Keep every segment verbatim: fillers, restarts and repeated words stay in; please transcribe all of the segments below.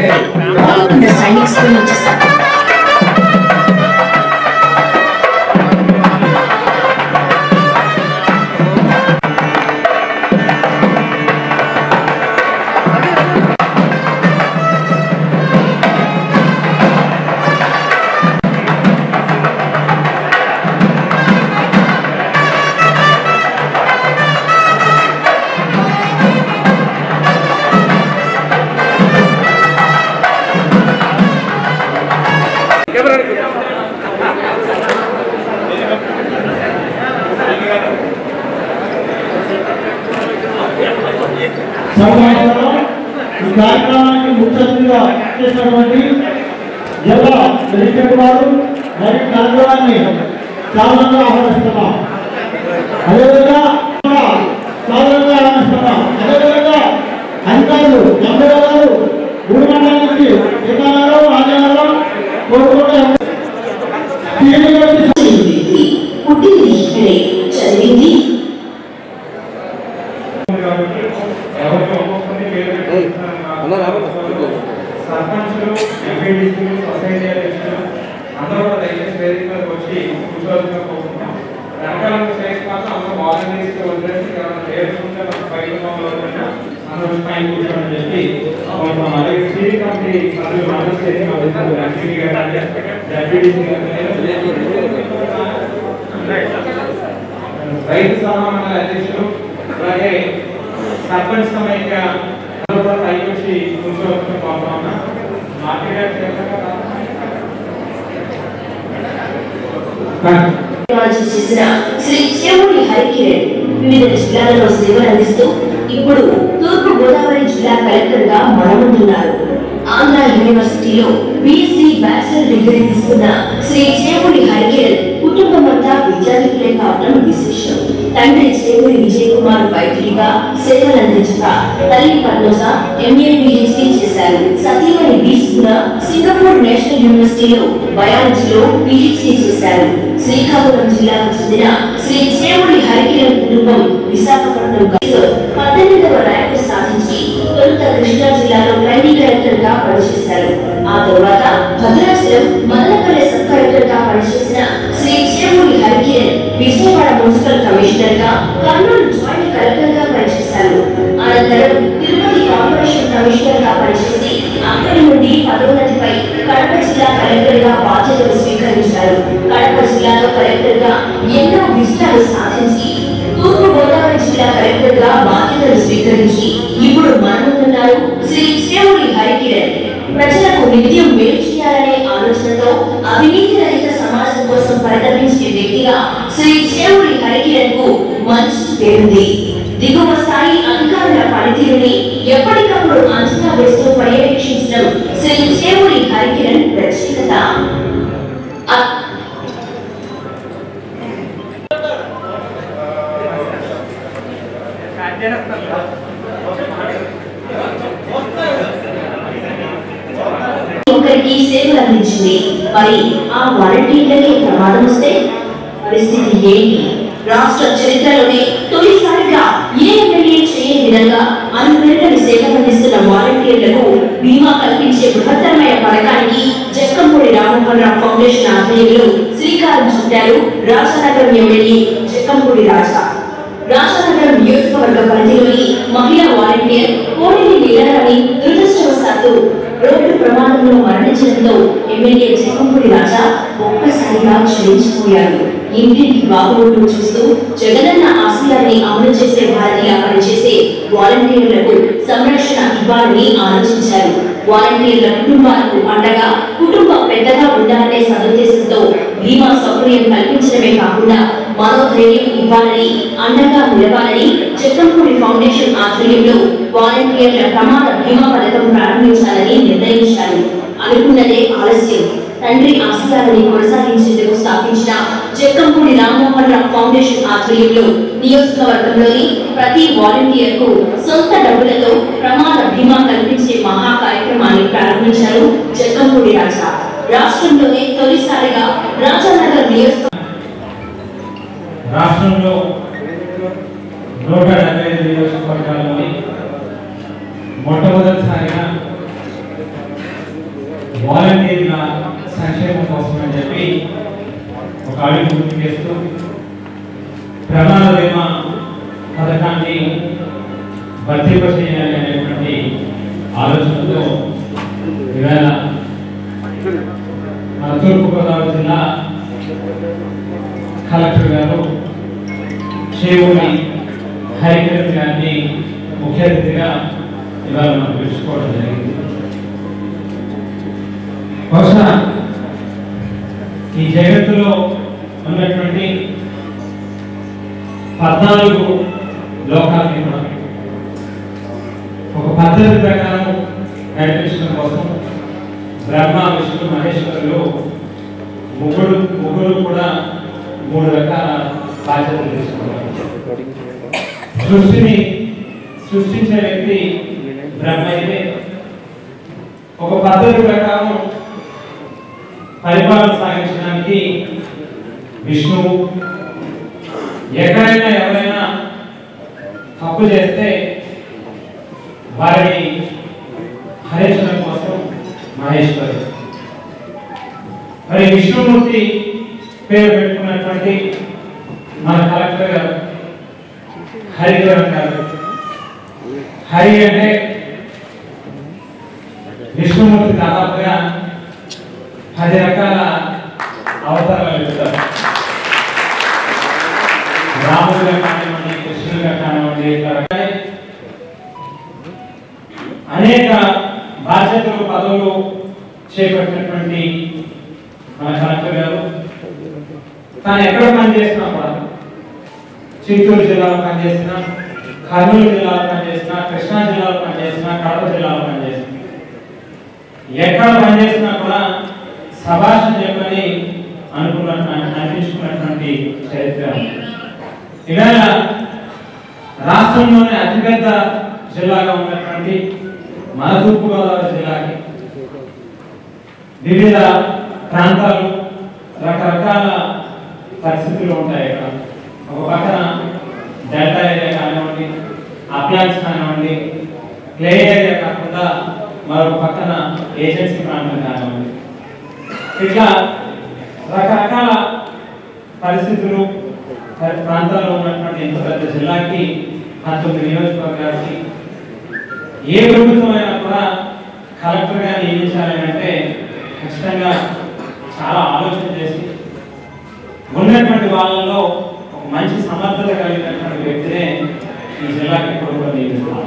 Sainik school వచ్చేసారు. ఈ కార్యక్రమానికి ముఖ్య అతిథిగా చేసినటువంటి జిల్లా మెజిస్ట్రేట్ వారు మరియు కలెక్టర్ని సాధారణంగా ఆహ్వానిస్తున్నాం. అదేవిధంగా సాధారణంగా ఆహ్వానిస్తున్నాం. అదేవిధంగా అధికారులు ఎమ్మెల్యే గారు మూడు మండల నుంచి సీతారావు రాజారావు కోరుకుంటే చదివింది సర్పంచులు ఎంపీడీసీలు సొసైటీ అధ్యక్షులు అందరూ కూడా దయచేసి వేదిక మీదకి వచ్చి కూర్చోవాల్సిన కోరుకుంటున్నాం. వెనకాల స్టేజ్ మాత్రం అందరూ వాలంటీర్స్ వదిలేసి ఎవరైనా పేరుకుంటే మన పైన అందరూ పైన కూర్చోమని చెప్పి కోరుతున్నాం. అలాగే స్టీరింగ్ కమిటీ సభ్యులు మండల స్టేజ్ ఎంపీ గారు ఎంపీడీసీ రైతు సభా మండలి అధ్యక్షులు అలాగే సర్పంచ్ సమైక్య పైకి వచ్చి కూర్చోవలసిన కోరుతున్నా. చేసిన శ్రీ చేమూరి హరికిరణ్ వివిధ జిల్లాలలో సేవలు అందిస్తూ ఇప్పుడు తూర్పు గోదావరి జిల్లా కలెక్టర్ గా మనముంటున్నారు. ఆంధ్ర యూనివర్సిటీలో బీఎస్సీ బ్యాచిలర్ డిగ్రీ తీసుకున్న శ్రీ చేమూరి హరికిరణ్ కుటుంబం అంతా విద్యార్థులే కావడం విశేషం. తండ్రి చేమూరి విజయ్ కుమార్ వైద్యుడిగా సేవలు అందించగా తల్లి పద్మజ ఎంఏ పిహెచ్డి చేశారు. సతీమణి బీస్పున సింగపూర్ నేషనల్ యూనివర్సిటీలో బయాలజీలో పిహెచ్డి చేశారు. శ్రీకాకుళం జిల్లాకు చెందిన శ్రీ చేమూరి హరికిరణ్ కుటుంబం విశాఖపట్నం పద్దెనిమిదవ ర్యాంకు సాధించి తొలుత కృష్ణా జిల్లాలో ట్రైనింగ్ కలెక్టర్ గా పనిచేశారు. ఆ తర్వాత భద్రాచలం మదనపల్లె సబ్ కలెక్టర్ గా పనిచేసిన శ్రీ చేమూరి హరికిరణ్ విజయవాడ మున్సిపల్ కమిషనర్ గా కర్నూలు జాయింట్ కలెక్టర్ గా పనిచేశారు. అనంతరం తిరుపతి కార్పొరేషన్ కమిషనర్ గా పనిచేసి అక్కడి నుండి పదోన్నతిపై కడప జిల్లా కలెక్టర్ గా బాధ్యతలు స్వీకరించారు. కడప జిల్లాలో కలెక్టర్ గా ఎన్నో విజయాలు సాధించి తూర్పు గోదావరి జిల్లా కలెక్టర్ గా బాధ్యతలు స్వీకరించి ఇప్పుడు మనమున్నారు శ్రీ చేమూరి హరికిరణ్. ప్రజలకు నిత్యం మేలు చేయాలనే ఆలోచనతో అవినీతి రహిత సమాజం కోసం పరితపించే వ్యక్తిగా శ్రీ చేమూరి హరికిరణ్ కు మంచి పేరుంది. దిగువ స్థాయి అధికారుల పనితీరుని ఎప్పటికప్పుడు అంచనా వేస్తూ పర్యవేక్షించడం శ్రీ చేమూరి హరికిరణ్ ప్రత్యేకత. ఒకరికి సేవలు అందించింది. మరి ఆ వాలంటీర్లకే ప్రమాదం వస్తే పరిస్థితి ఏంటి? రాష్ట్ర చరిత్రలోనే తొలిసారిగా ఏ ఎమ్మెల్యే చేయని విధంగా అనుపేరుని సేవలు అందిస్తున్న వాలంటీర్లకు బీమా కల్పించే బృహత్తరమైన పథకానికి జక్కంపూడి రామ్మోహన్ రావు ఫౌండేషన్ ఆధ్వర్యంలో శ్రీకారం చుట్టారు రాజానగరం ఎమ్మెల్యే జక్కంపూడి రాజా. రాజానగరం నియోజకవర్గ పరిధిలోని మహిళా వాలంటీర్ కోడిని నిలరని దురదృష్టవశాత్తు రోడ్డు ప్రమాదంలో మరణించడంతో ఎమ్మెల్యే జక్కంపూడి రాజా ఒక్కసారిగా చెల్లించిపోయారు. ఇంటికి బాబును చూస్తూ జగనన్న ఆశయాన్ని అమలు చేసే భారతీయ పనిచేసే వాలంటీర్లకు సంరక్షణ ఇవ్వాలని ఆలోచించారు. వాలంటీర్ల కుటుంబాలకు అండగా కుటుంబ పెద్దగా ఉండాలనే సదుద్దేశంతో బీమా సౌకర్యం కల్పించడమే కాకుండా మనోధైర్యం ఇవ్వాలని అండగా నిలవాలని జక్కంపూడి ఫౌండేషన్ ఆధ్వర్యంలో వాలంటీర్ల ప్రమాద బీమా పథకం ప్రారంభించాలని నిర్ణయించారు. అనుకున్నదే ఆలస్యం. తండ్రి ఆశయాలని కొనసాగించేందుకు స్థాపించిన జక్కంపూడి రామ్మోహన్ రావు ఫౌండేషన్ ఆధ్వర్యంలో నియోజకవర్గంలోని ప్రతి వాలంటీర్ కు సొంత డబ్బులతో ప్రమాద బీమా కల్పించే మహా కార్యక్రమాన్ని ప్రారంభించారు జక్కంపూడి రాజా. రాష్ట్రంలోనే తొలిసారిగా రాజానగర్ నియోజక రాష్ట్రంలో నూట డెబ్బై ఐదు నియోజకవర్గాల్లోని మొట్టమొదటిసారిగా వాలంటీర్ల సంక్షేమం కోసం అని చెప్పి ఒక అడుగు గుర్తు చేస్తూ ప్రమాద బీమా పథకాన్ని వర్తింపచేయాలి అనేటువంటి ఆలోచనతో ఇవాళ మన తూర్పుగోదావరి జిల్లా కలెక్టర్ గారు చేవూరి హరికిరణ్ గారిని ముఖ్య అతిథిగా ఇవాళ మనం పిలుచుకోవడం జరిగింది. బహుశా ఈ జగత్తులో ఉన్నటువంటి పద్నాలుగు లోకాలని కూడా ఒక పద్ధతి ప్రకారం నడిపించడం కోసం బ్రహ్మ విష్ణు మహేశ్వరులు ముగ్గురు ముగ్గురు కూడా మూడు రకాల బాధ్యతలు తీసుకున్నారు. సృష్టిని సృష్టించే వ్యక్తి బ్రహ్మ అయితే ఒక పద్ధతి ప్రకారం పరిపాలన సాగించడానికి విష్ణువు, ఎక్కడైనా ఎవరైనా తప్పు చేస్తే వారిని హరించడం కోసం మహేశ్వరుడు. మరి విష్ణుమూర్తి పేరు పెట్టుకున్నటువంటి మన కలెక్టర్ గారు హరికిరణ్ గారు. హరి అంటే విష్ణుమూర్తి దాదాపుగా పది రకాల అవతారాలు చెప్తారు. రాముడుగా కానివ్వండి, కృష్ణుడుగా కానివ్వండి, అనేక బాధ్యతలు పదవులు చేపట్టినటువంటి మన కలెక్టర్ గారు తాను ఎక్కడ పనిచేసినా కూడా, చిత్తూరు జిల్లాలో పనిచేసిన, కర్నూలు జిల్లాలో పనిచేసిన, కృష్ణా జిల్లాలో పనిచేసిన, కడప జిల్లాలో పనిచేసిన, ఎక్కడ పనిచేసినా కూడా సభాషణ చెప్పని అనుకున్న అనిపించుకున్నటువంటి చరిత్ర. ఇవాళ రాష్ట్రంలోనే అతిపెద్ద జిల్లాగా ఉన్నటువంటి మన తూర్పుగోదావరి జిల్లాకి వివిధ ప్రాంతాలు, రకరకాల పరిస్థితులు ఉంటాయి. ఇక్కడ ఒక పక్కన డెల్టా ఏరియా కానివ్వండి, అప్లాన్స్ కానివ్వండి, క్లే ఏరియా కాకుండా మరొక పక్కన ఏజెన్సీ ప్రాంతం కానివ్వండి, ఇట్లా రకరకాల పరిస్థితులు ప్రాంతాల్లో ఉన్నటువంటి ఇంత పెద్ద జిల్లాకి, పంతొమ్మిది నియోజకవర్గాలకి ఏ ప్రభుత్వం అయినా కూడా కలెక్టర్గా నియమించాలని అంటే ఖచ్చితంగా చాలా ఆలోచన చేసి ఉన్నటువంటి వాళ్ళలో ఒక మంచి సమర్థత కలిగినటువంటి వ్యక్తినే ఈ జిల్లాకి ఇప్పుడు కూడా నియమిస్తున్నారు.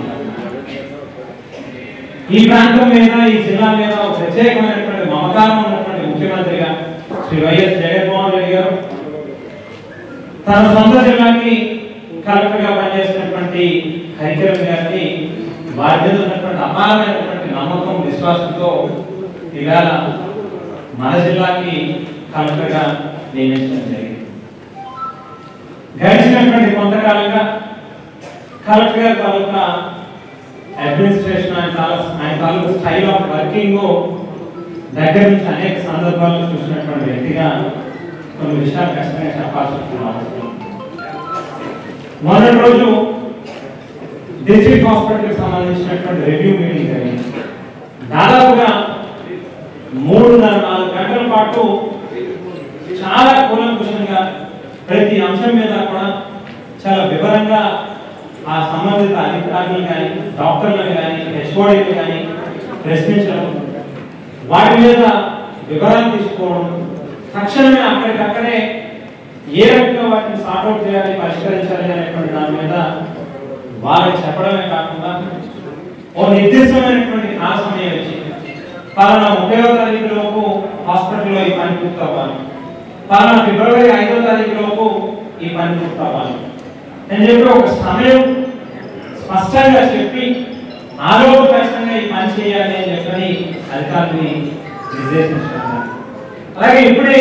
ఈ ప్రాంతం మీద, ఈ జిల్లా మీద ఒక ప్రత్యేకమైనటువంటి మమకారం ఉన్నటువంటి ముఖ్యమంత్రిగా శ్రీ వైఎస్ జగన్మోహన్ రెడ్డి గారు తన సొంత జిల్లాకి కలెక్టర్గా పనిచేసినటువంటి హరికిరణ్ గారిని వారి మీద ఉన్నటువంటి అపారమైనటువంటి నమ్మకం, విశ్వాసంతో ఇవాళ మన జిల్లాకి కలెక్టర్గా నియమించడం జరిగింది. గడిచినటువంటి కొంతకాలంగా కలెక్టర్ గారి తాలూకా అడ్మినిస్ట్రేషన్, ఆయన ఆయన తాలూకా స్టైల్ ఆఫ్ వర్కింగ్ దగ్గర నుంచి అనేక సందర్భాల్లో చూసినటువంటి వ్యక్తిగా కొన్ని విషయాలు ఖచ్చితంగా చెప్పాల్సి వస్తుంది. మొన్నటి రోజు డిస్ట్రిక్ట్ హాస్పిటల్కి సంబంధించినటువంటి రివ్యూ మీటింగ్ జరిగింది. దాదాపుగా మూడున్నర నాలుగు గంటల పాటు చాలా కూలంకుషంగా ప్రతి అంశం మీద కూడా చాలా వివరంగా ఆ సంబంధిత అధికారులు కానీ, డాక్టర్లను కానీ, హెచ్ఓడీలు కానీ ప్రశ్నించడం, వాటి మీద వివరాలు తీసుకోవడం, తక్షణమే అక్కడికక్కడే ఏ రకంగా వాటిని సార్ట్అవుట్ చేయాలి, పరిష్కరించాలి అనేటువంటి దాని మీద వాళ్ళకి చెప్పడమే కాకుండా ఓ నిర్దిష్టమైనటువంటి కాల సమయం వచ్చి పలానా ముప్పైవ తారీఖు లోపు హాస్పిటల్లో ఈ పని పూర్తవ్వాలి, పలానా ఫిబ్రవరి ఐదో తారీఖు లోపు ఈ పని పూర్తవ్వాలి అని చెప్పి ఒక సమయం స్పష్టంగా చెప్పి ఆలోపు ఖచ్చితంగా ఈ పని చేయాలి అని చెప్పని అధికారులని నిర్దేశించుకున్నారు. అలాగే ఇప్పుడే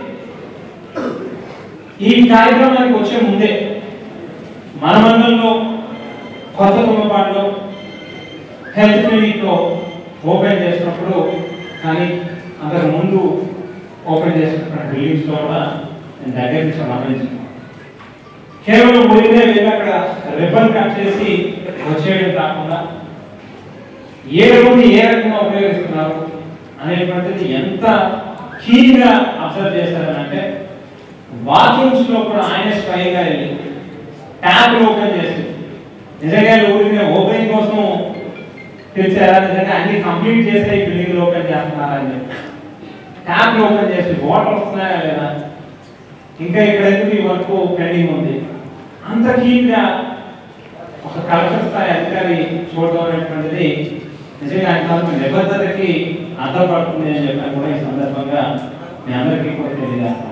ఈ కార్యక్రమానికి వచ్చే ముందే మన మండలంలో కొత్త తుమ్మపాడులో హెల్త్ క్లినిక్ ఓపెన్ చేసినప్పుడు, కానీ అంతకు ముందు ఓపెన్ చేసినటువంటి బిల్డింగ్స్ లో కూడా నేను దగ్గర నుంచి గమనించాను. కేవలం ఊరికే వెళ్ళి అక్కడ రిబ్బన్ కట్ చేసి వచ్చేయడం కాకుండా ఏ రోజు ఏ రకంగా ఉపయోగిస్తున్నారు, అనేటువంటిది ఎంత కీన్గా అబ్జర్వ్ చేశారనంటే బాత్రూమ్స్ లో కూడా ఆయన స్వయంగా వెళ్ళి ట్యాప్ ఓపెన్ చేసి నిజంగా ఊరికి ఓపెనింగ్ కోసం పిలిచారా నిజంగా అన్ని కంప్లీట్ చేసే ఈ బిల్డింగ్ ఓపెన్ చేస్తున్నారని చెప్పి ట్యాప్ ఓపెన్ చేసి వాటర్ వస్తున్నాయా లేదా ఇంకా ఇక్కడ ఎందుకు ఈ వర్క్ పెండింగ్ ఉంది అంత కీన్గా ఒక కలెక్టర్ స్థాయి అధికారి చూడడం అనేటువంటిది నిజంగా ఆయన నిబద్ధతకి అర్థపడుతుంది అని చెప్పిన కూడా ఈ సందర్భంగా మీ అందరికీ కూడా తెలియజేస్తాను.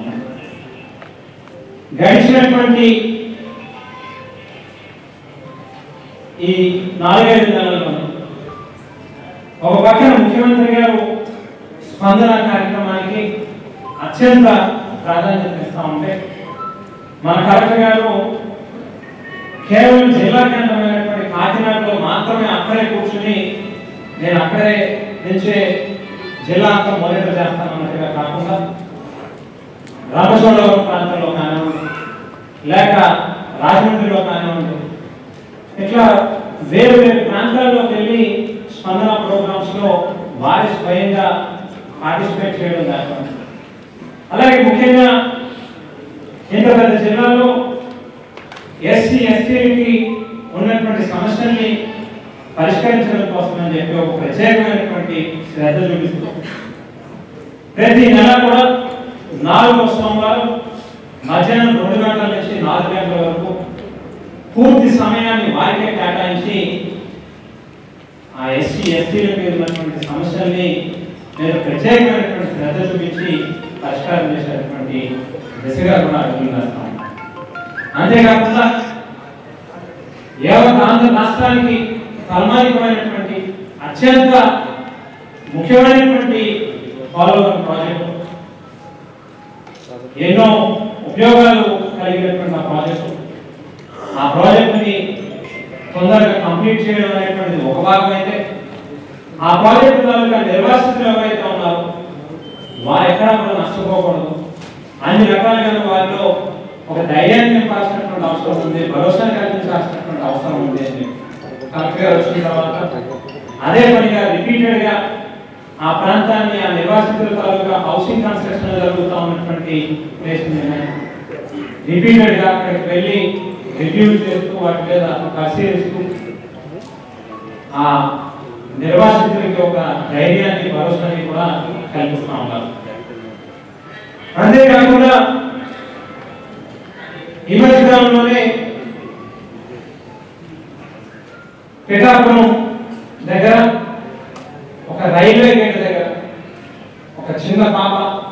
గడిచినటువంటి ఈ నాలుగైదు నెలల్లో ఒక పక్కన ముఖ్యమంత్రి గారు స్పందన కార్యక్రమానికి అత్యంత ప్రాధాన్యత ఇస్తా ఉంటే మన కలెక్టర్ గారు కేవలం జిల్లా కేంద్రమైనటువంటి కాకినాడలో మాత్రమే అక్కడే కూర్చుని నేను అక్కడే నుంచే జిల్లా అంతా మానిటర్ చేస్తానన్నట్టుగా కాకుండా రామచోడవరం ప్రాంతంలో కానివ్వండి లేక రాజమండ్రిలో కానివ్వండి ఇట్లా వేరు వేరు ప్రాంతాల్లోకి వెళ్ళి స్పందన ప్రోగ్రామ్స్ లో వారి స్వయంగా పార్టిసిపేట్ చేయడం జరుగుతుంది. అలాగే ముఖ్యంగా ఇంత పెద్ద జిల్లాలో ఎస్సీ ఎస్టీలకి ఉన్నటువంటి సమస్యల్ని పరిష్కరించడం కోసం అని చెప్పి ఒక ప్రత్యేకమైనటువంటి శ్రద్ధ చూపిస్తూ ప్రతి నెల కూడా నాలుగో సోమవారం మధ్యాహ్నం రెండు గంటల నుంచి నాలుగు గంటల వరకు పూర్తి సమయాన్ని వారికే కేటాయించి ఆ ఎస్సీ ఎస్టీలకు ఉన్నటువంటి సమస్యల్ని నేను ప్రత్యేకమైనటువంటి శ్రద్ధ చూపించి పరిష్కారం చేసేటువంటి దిశగా కూడా అడుగులు వేస్తాను. అంతేకాకుండా యావత్ ఆంధ్ర రాష్ట్రానికి తలమానికమైనటువంటి అత్యంత ముఖ్యమైనటువంటి పోలవరం ప్రాజెక్టు ఎన్నో ఉపయోగాలు కలిగినటువంటి ఆ ప్రాజెక్టు ఆ ప్రాజెక్టుని తొందరగా కంప్లీట్ చేయడం అనేటువంటిది ఒక భాగం అయితే ఆ ప్రాజెక్టు తాలూకా నిర్వాసితులు ఎవరైతే ఉన్నారో వారు ఎక్కడా కూడా నష్టపోకూడదు అన్ని రకాలుగా వారిలో ఒక ధైర్యాన్ని నింపాల్సినటువంటి అవసరం ఉంది భరోసాని కల్పించాల్సినటువంటి అవసరం ఉంది అని కలెక్టర్ గారు వచ్చిన తర్వాత అదే పనిగా రిపీటెడ్ గా ఆ ప్రాంతాన్ని ఆ నిర్వాసితుల తాలూకా హౌసింగ్ కన్స్ట్రక్షన్ జరుగుతూ ఉన్నటువంటి ప్లేస్ రిపీటెడ్ గా అక్కడికి వెళ్ళి రివ్యూ చేస్తూ వాటి మీద పరిశీలిస్తూ ఆ నిర్వాసితులకి ఒక ధైర్యాన్ని భరోసాని కూడా కల్పిస్తూ ఉన్నారు. అంతేకాకుండా ఈ మధ్యకాలంలోనే పిఠాపురం దగ్గర ఒక రైల్వే గేట్ దగ్గర ఒక చిన్న పాప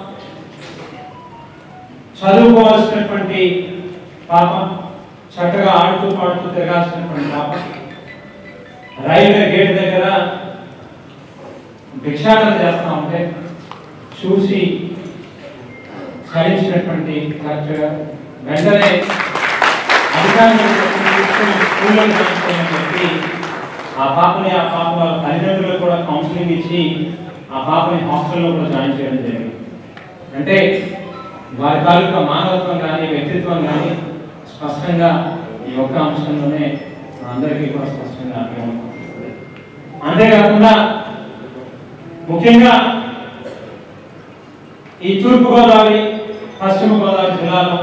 చదువుకోవాల్సినటువంటి పాప చక్కగా ఆడుతూ పాడుతూ తిరగాల్సినటువంటి పాప రైల్వే గేట్ దగ్గర భిక్షాటన చేస్తా ఉంటే చూసి చలించినటువంటి కలెక్టర్ గారు వెంటనే అధికారులు చెప్పి ఆ పాపని ఆ పాప వాళ్ళ తల్లిదండ్రులకు కూడా కౌన్సిలింగ్ ఇచ్చి ఆ పాపని హాస్టల్లో కూడా జాయిన్ చేయడం జరిగింది. అంటే వారి తాలూకా మానవత్వం కానీ వ్యక్తిత్వం కానీ స్పష్టంగా ఈ ఒక్క అంశంలోనే అందరికీ కూడా స్పష్టంగా అర్థమవుతుంది. అంతేకాకుండా ముఖ్యంగా ఈ తూర్పుగోదావరి పశ్చిమ గోదావరి జిల్లాలో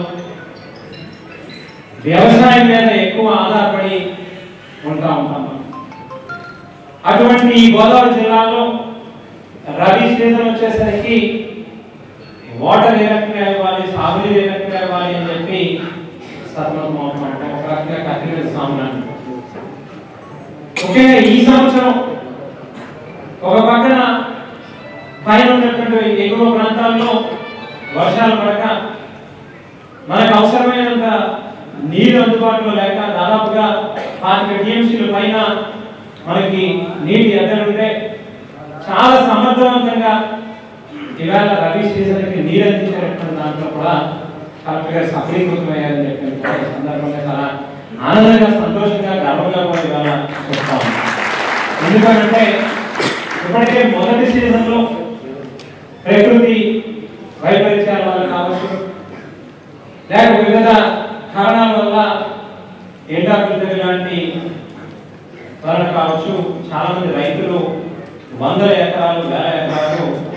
వ్యవసాయం మీద ఎక్కువ ఆధారపడి ఉంటా ఉంటాం. అటువంటి ఈ గోదావరి జిల్లాలో రబీ సీజన్ వచ్చేసరికి వాటర్ ఏ రకంగా ఇవ్వాలి సాగునీరు ఏ రకంగా ఇవ్వాలి అని చెప్పి సతమతం అవుతామంటే ఒక రకంగా కత్తిరి సామాన్. ముఖ్యంగా ఈ సంవత్సరం ఒక పక్కన పైన ఉన్నటువంటి ఎగువ ప్రాంతాల్లో వర్షాలు పడక మనకు అవసరమైనంత నీరు అందుబాటులో లేక దాదాపుగా పాతిక టీఎంసీల పైన మనకి నీటి ఎద్దలుంటే చాలా సమర్థవంతంగా ఇవాళ రబీ సీజన్కి నీరు అందించేటువంటి దాంట్లో కూడా కరెక్ట్ గా సఫలీకృతమయ్యారని చెప్పి సందర్భంగా చాలా ఆనందంగా సంతోషంగా గర్వంగా కూడా ఇవాళ చెప్తాం. ఎందుకంటే ఇప్పటికే మొదటి సీజన్లో ప్రకృతి వైపరీత్యాల వల్ల కావచ్చు లేక వివిధ కారణాల వల్ల ఎండాకులు లాంటి వలన కావచ్చు చాలా మంది రైతులు వందల ఎకరాలు వేల ఎకరాలు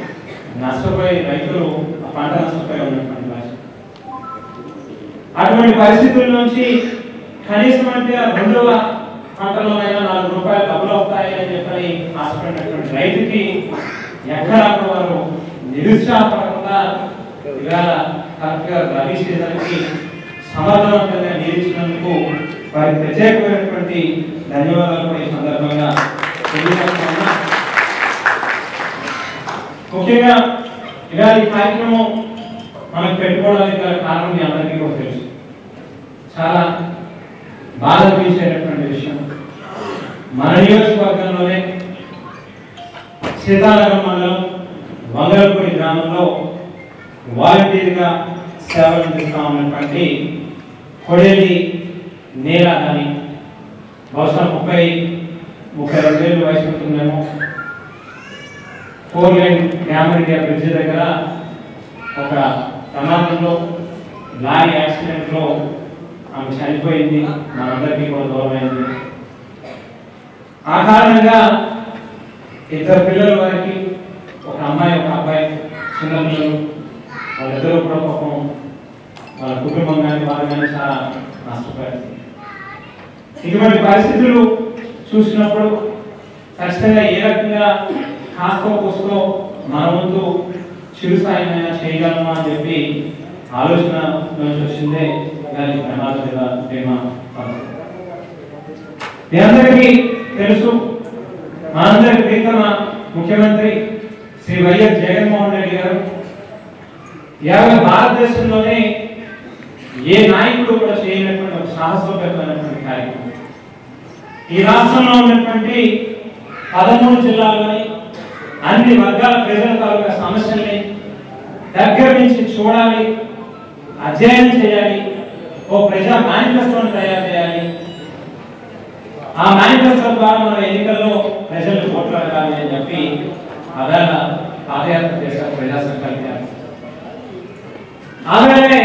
నష్టపోయి రైతులు ఆ పంట నష్టపోయి ఉన్నటువంటి పరిస్థితి. అటువంటి పరిస్థితుల నుంచి కనీసం అంటే రెండవ పంటలోనైనా నాలుగు రూపాయలు డబ్బులు వస్తాయి అని చెప్పని ఆశపడినటువంటి రైతుకి ఎక్కడ వారు నిరుత్సాహపడకుండా ఇవాళ కరెక్ట్గా రబీ సీజన్కి సమర్థవంతంగా నిరీక్షించినందుకు వారికి ప్రత్యేకమైనటువంటి ధన్యవాదాలు ఈ సందర్భంగా తెలియజేస్తున్నా. ముఖ్యంగా ఇవాళ ఈ కార్యక్రమం మనకు పెట్టుకోవడానికి గల కారణం మీ అందరికీ కూడా తెలుసు. చాలా బాధ అనిపించేటటువంటి విషయం, మన నియోజకవర్గంలోనే సీతానగరం మండలం వంగలపూడి గ్రామంలో వాలంటీర్గా సేవలు అందిస్తా ఉన్నటువంటి కొడేలి నేల కానీ బహుశా ముప్పై ముప్పై రెండు వేలు వయసు ఉంటుందేమో, four lane dam India bridge దగ్గర ఒక ప్రమాదంలో లారీ యాక్సిడెంట్లో ఆమె చనిపోయింది. మనందరికీ కూడా దూరమైంది. ఆ కారణంగా ఇద్దరు పిల్లల వారికి, ఒక అమ్మాయి ఒక అబ్బాయి, చిన్న పిల్లలు, వాళ్ళిద్దరూ కూడా పాపం వాళ్ళ కుటుంబం కానీ వాళ్ళు కానీ చాలా నష్టపోయారు. ఇటువంటి పరిస్థితులు చూసినప్పుడు ఖచ్చితంగా ఏ రకంగా కాస్తో కూస్తో మన ముందు చిరు సాయమైనా చేయగలమా అని చెప్పి ఆలోచన నుంచి వచ్చిందే దాని ప్రమాద బీమా పథకం. మీ అందరికీ తెలుసు, మనందరి ప్రీతమ ముఖ్యమంత్రి శ్రీ వైఎస్ జగన్మోహన్ రెడ్డి గారు యావత్ భారతదేశంలోనే ఏ నాయకుడు కూడా చేయనటువంటి ఒక సాహసోపేతమైనటువంటి కార్యక్రమం. ఈ రాష్ట్రంలో ఉన్నటువంటి పదమూడు జిల్లాల్లోని అన్ని వర్గాల ప్రజల తాలూకా సమస్యల్ని దగ్గర నుంచి చూడాలి, అధ్యయనం చేయాలి, ఓ ప్రజా మేనిఫెస్టోని తయారు చేయాలి. ఆ మేనిఫెస్టో ద్వారా మన ఎన్నికల్లో ప్రజలు ఓట్లు అడగాలి అని చెప్పి అవేళ పాదయాత్ర చేశారు ప్రజా సంకల్ప యాత్ర. ఆవేళనే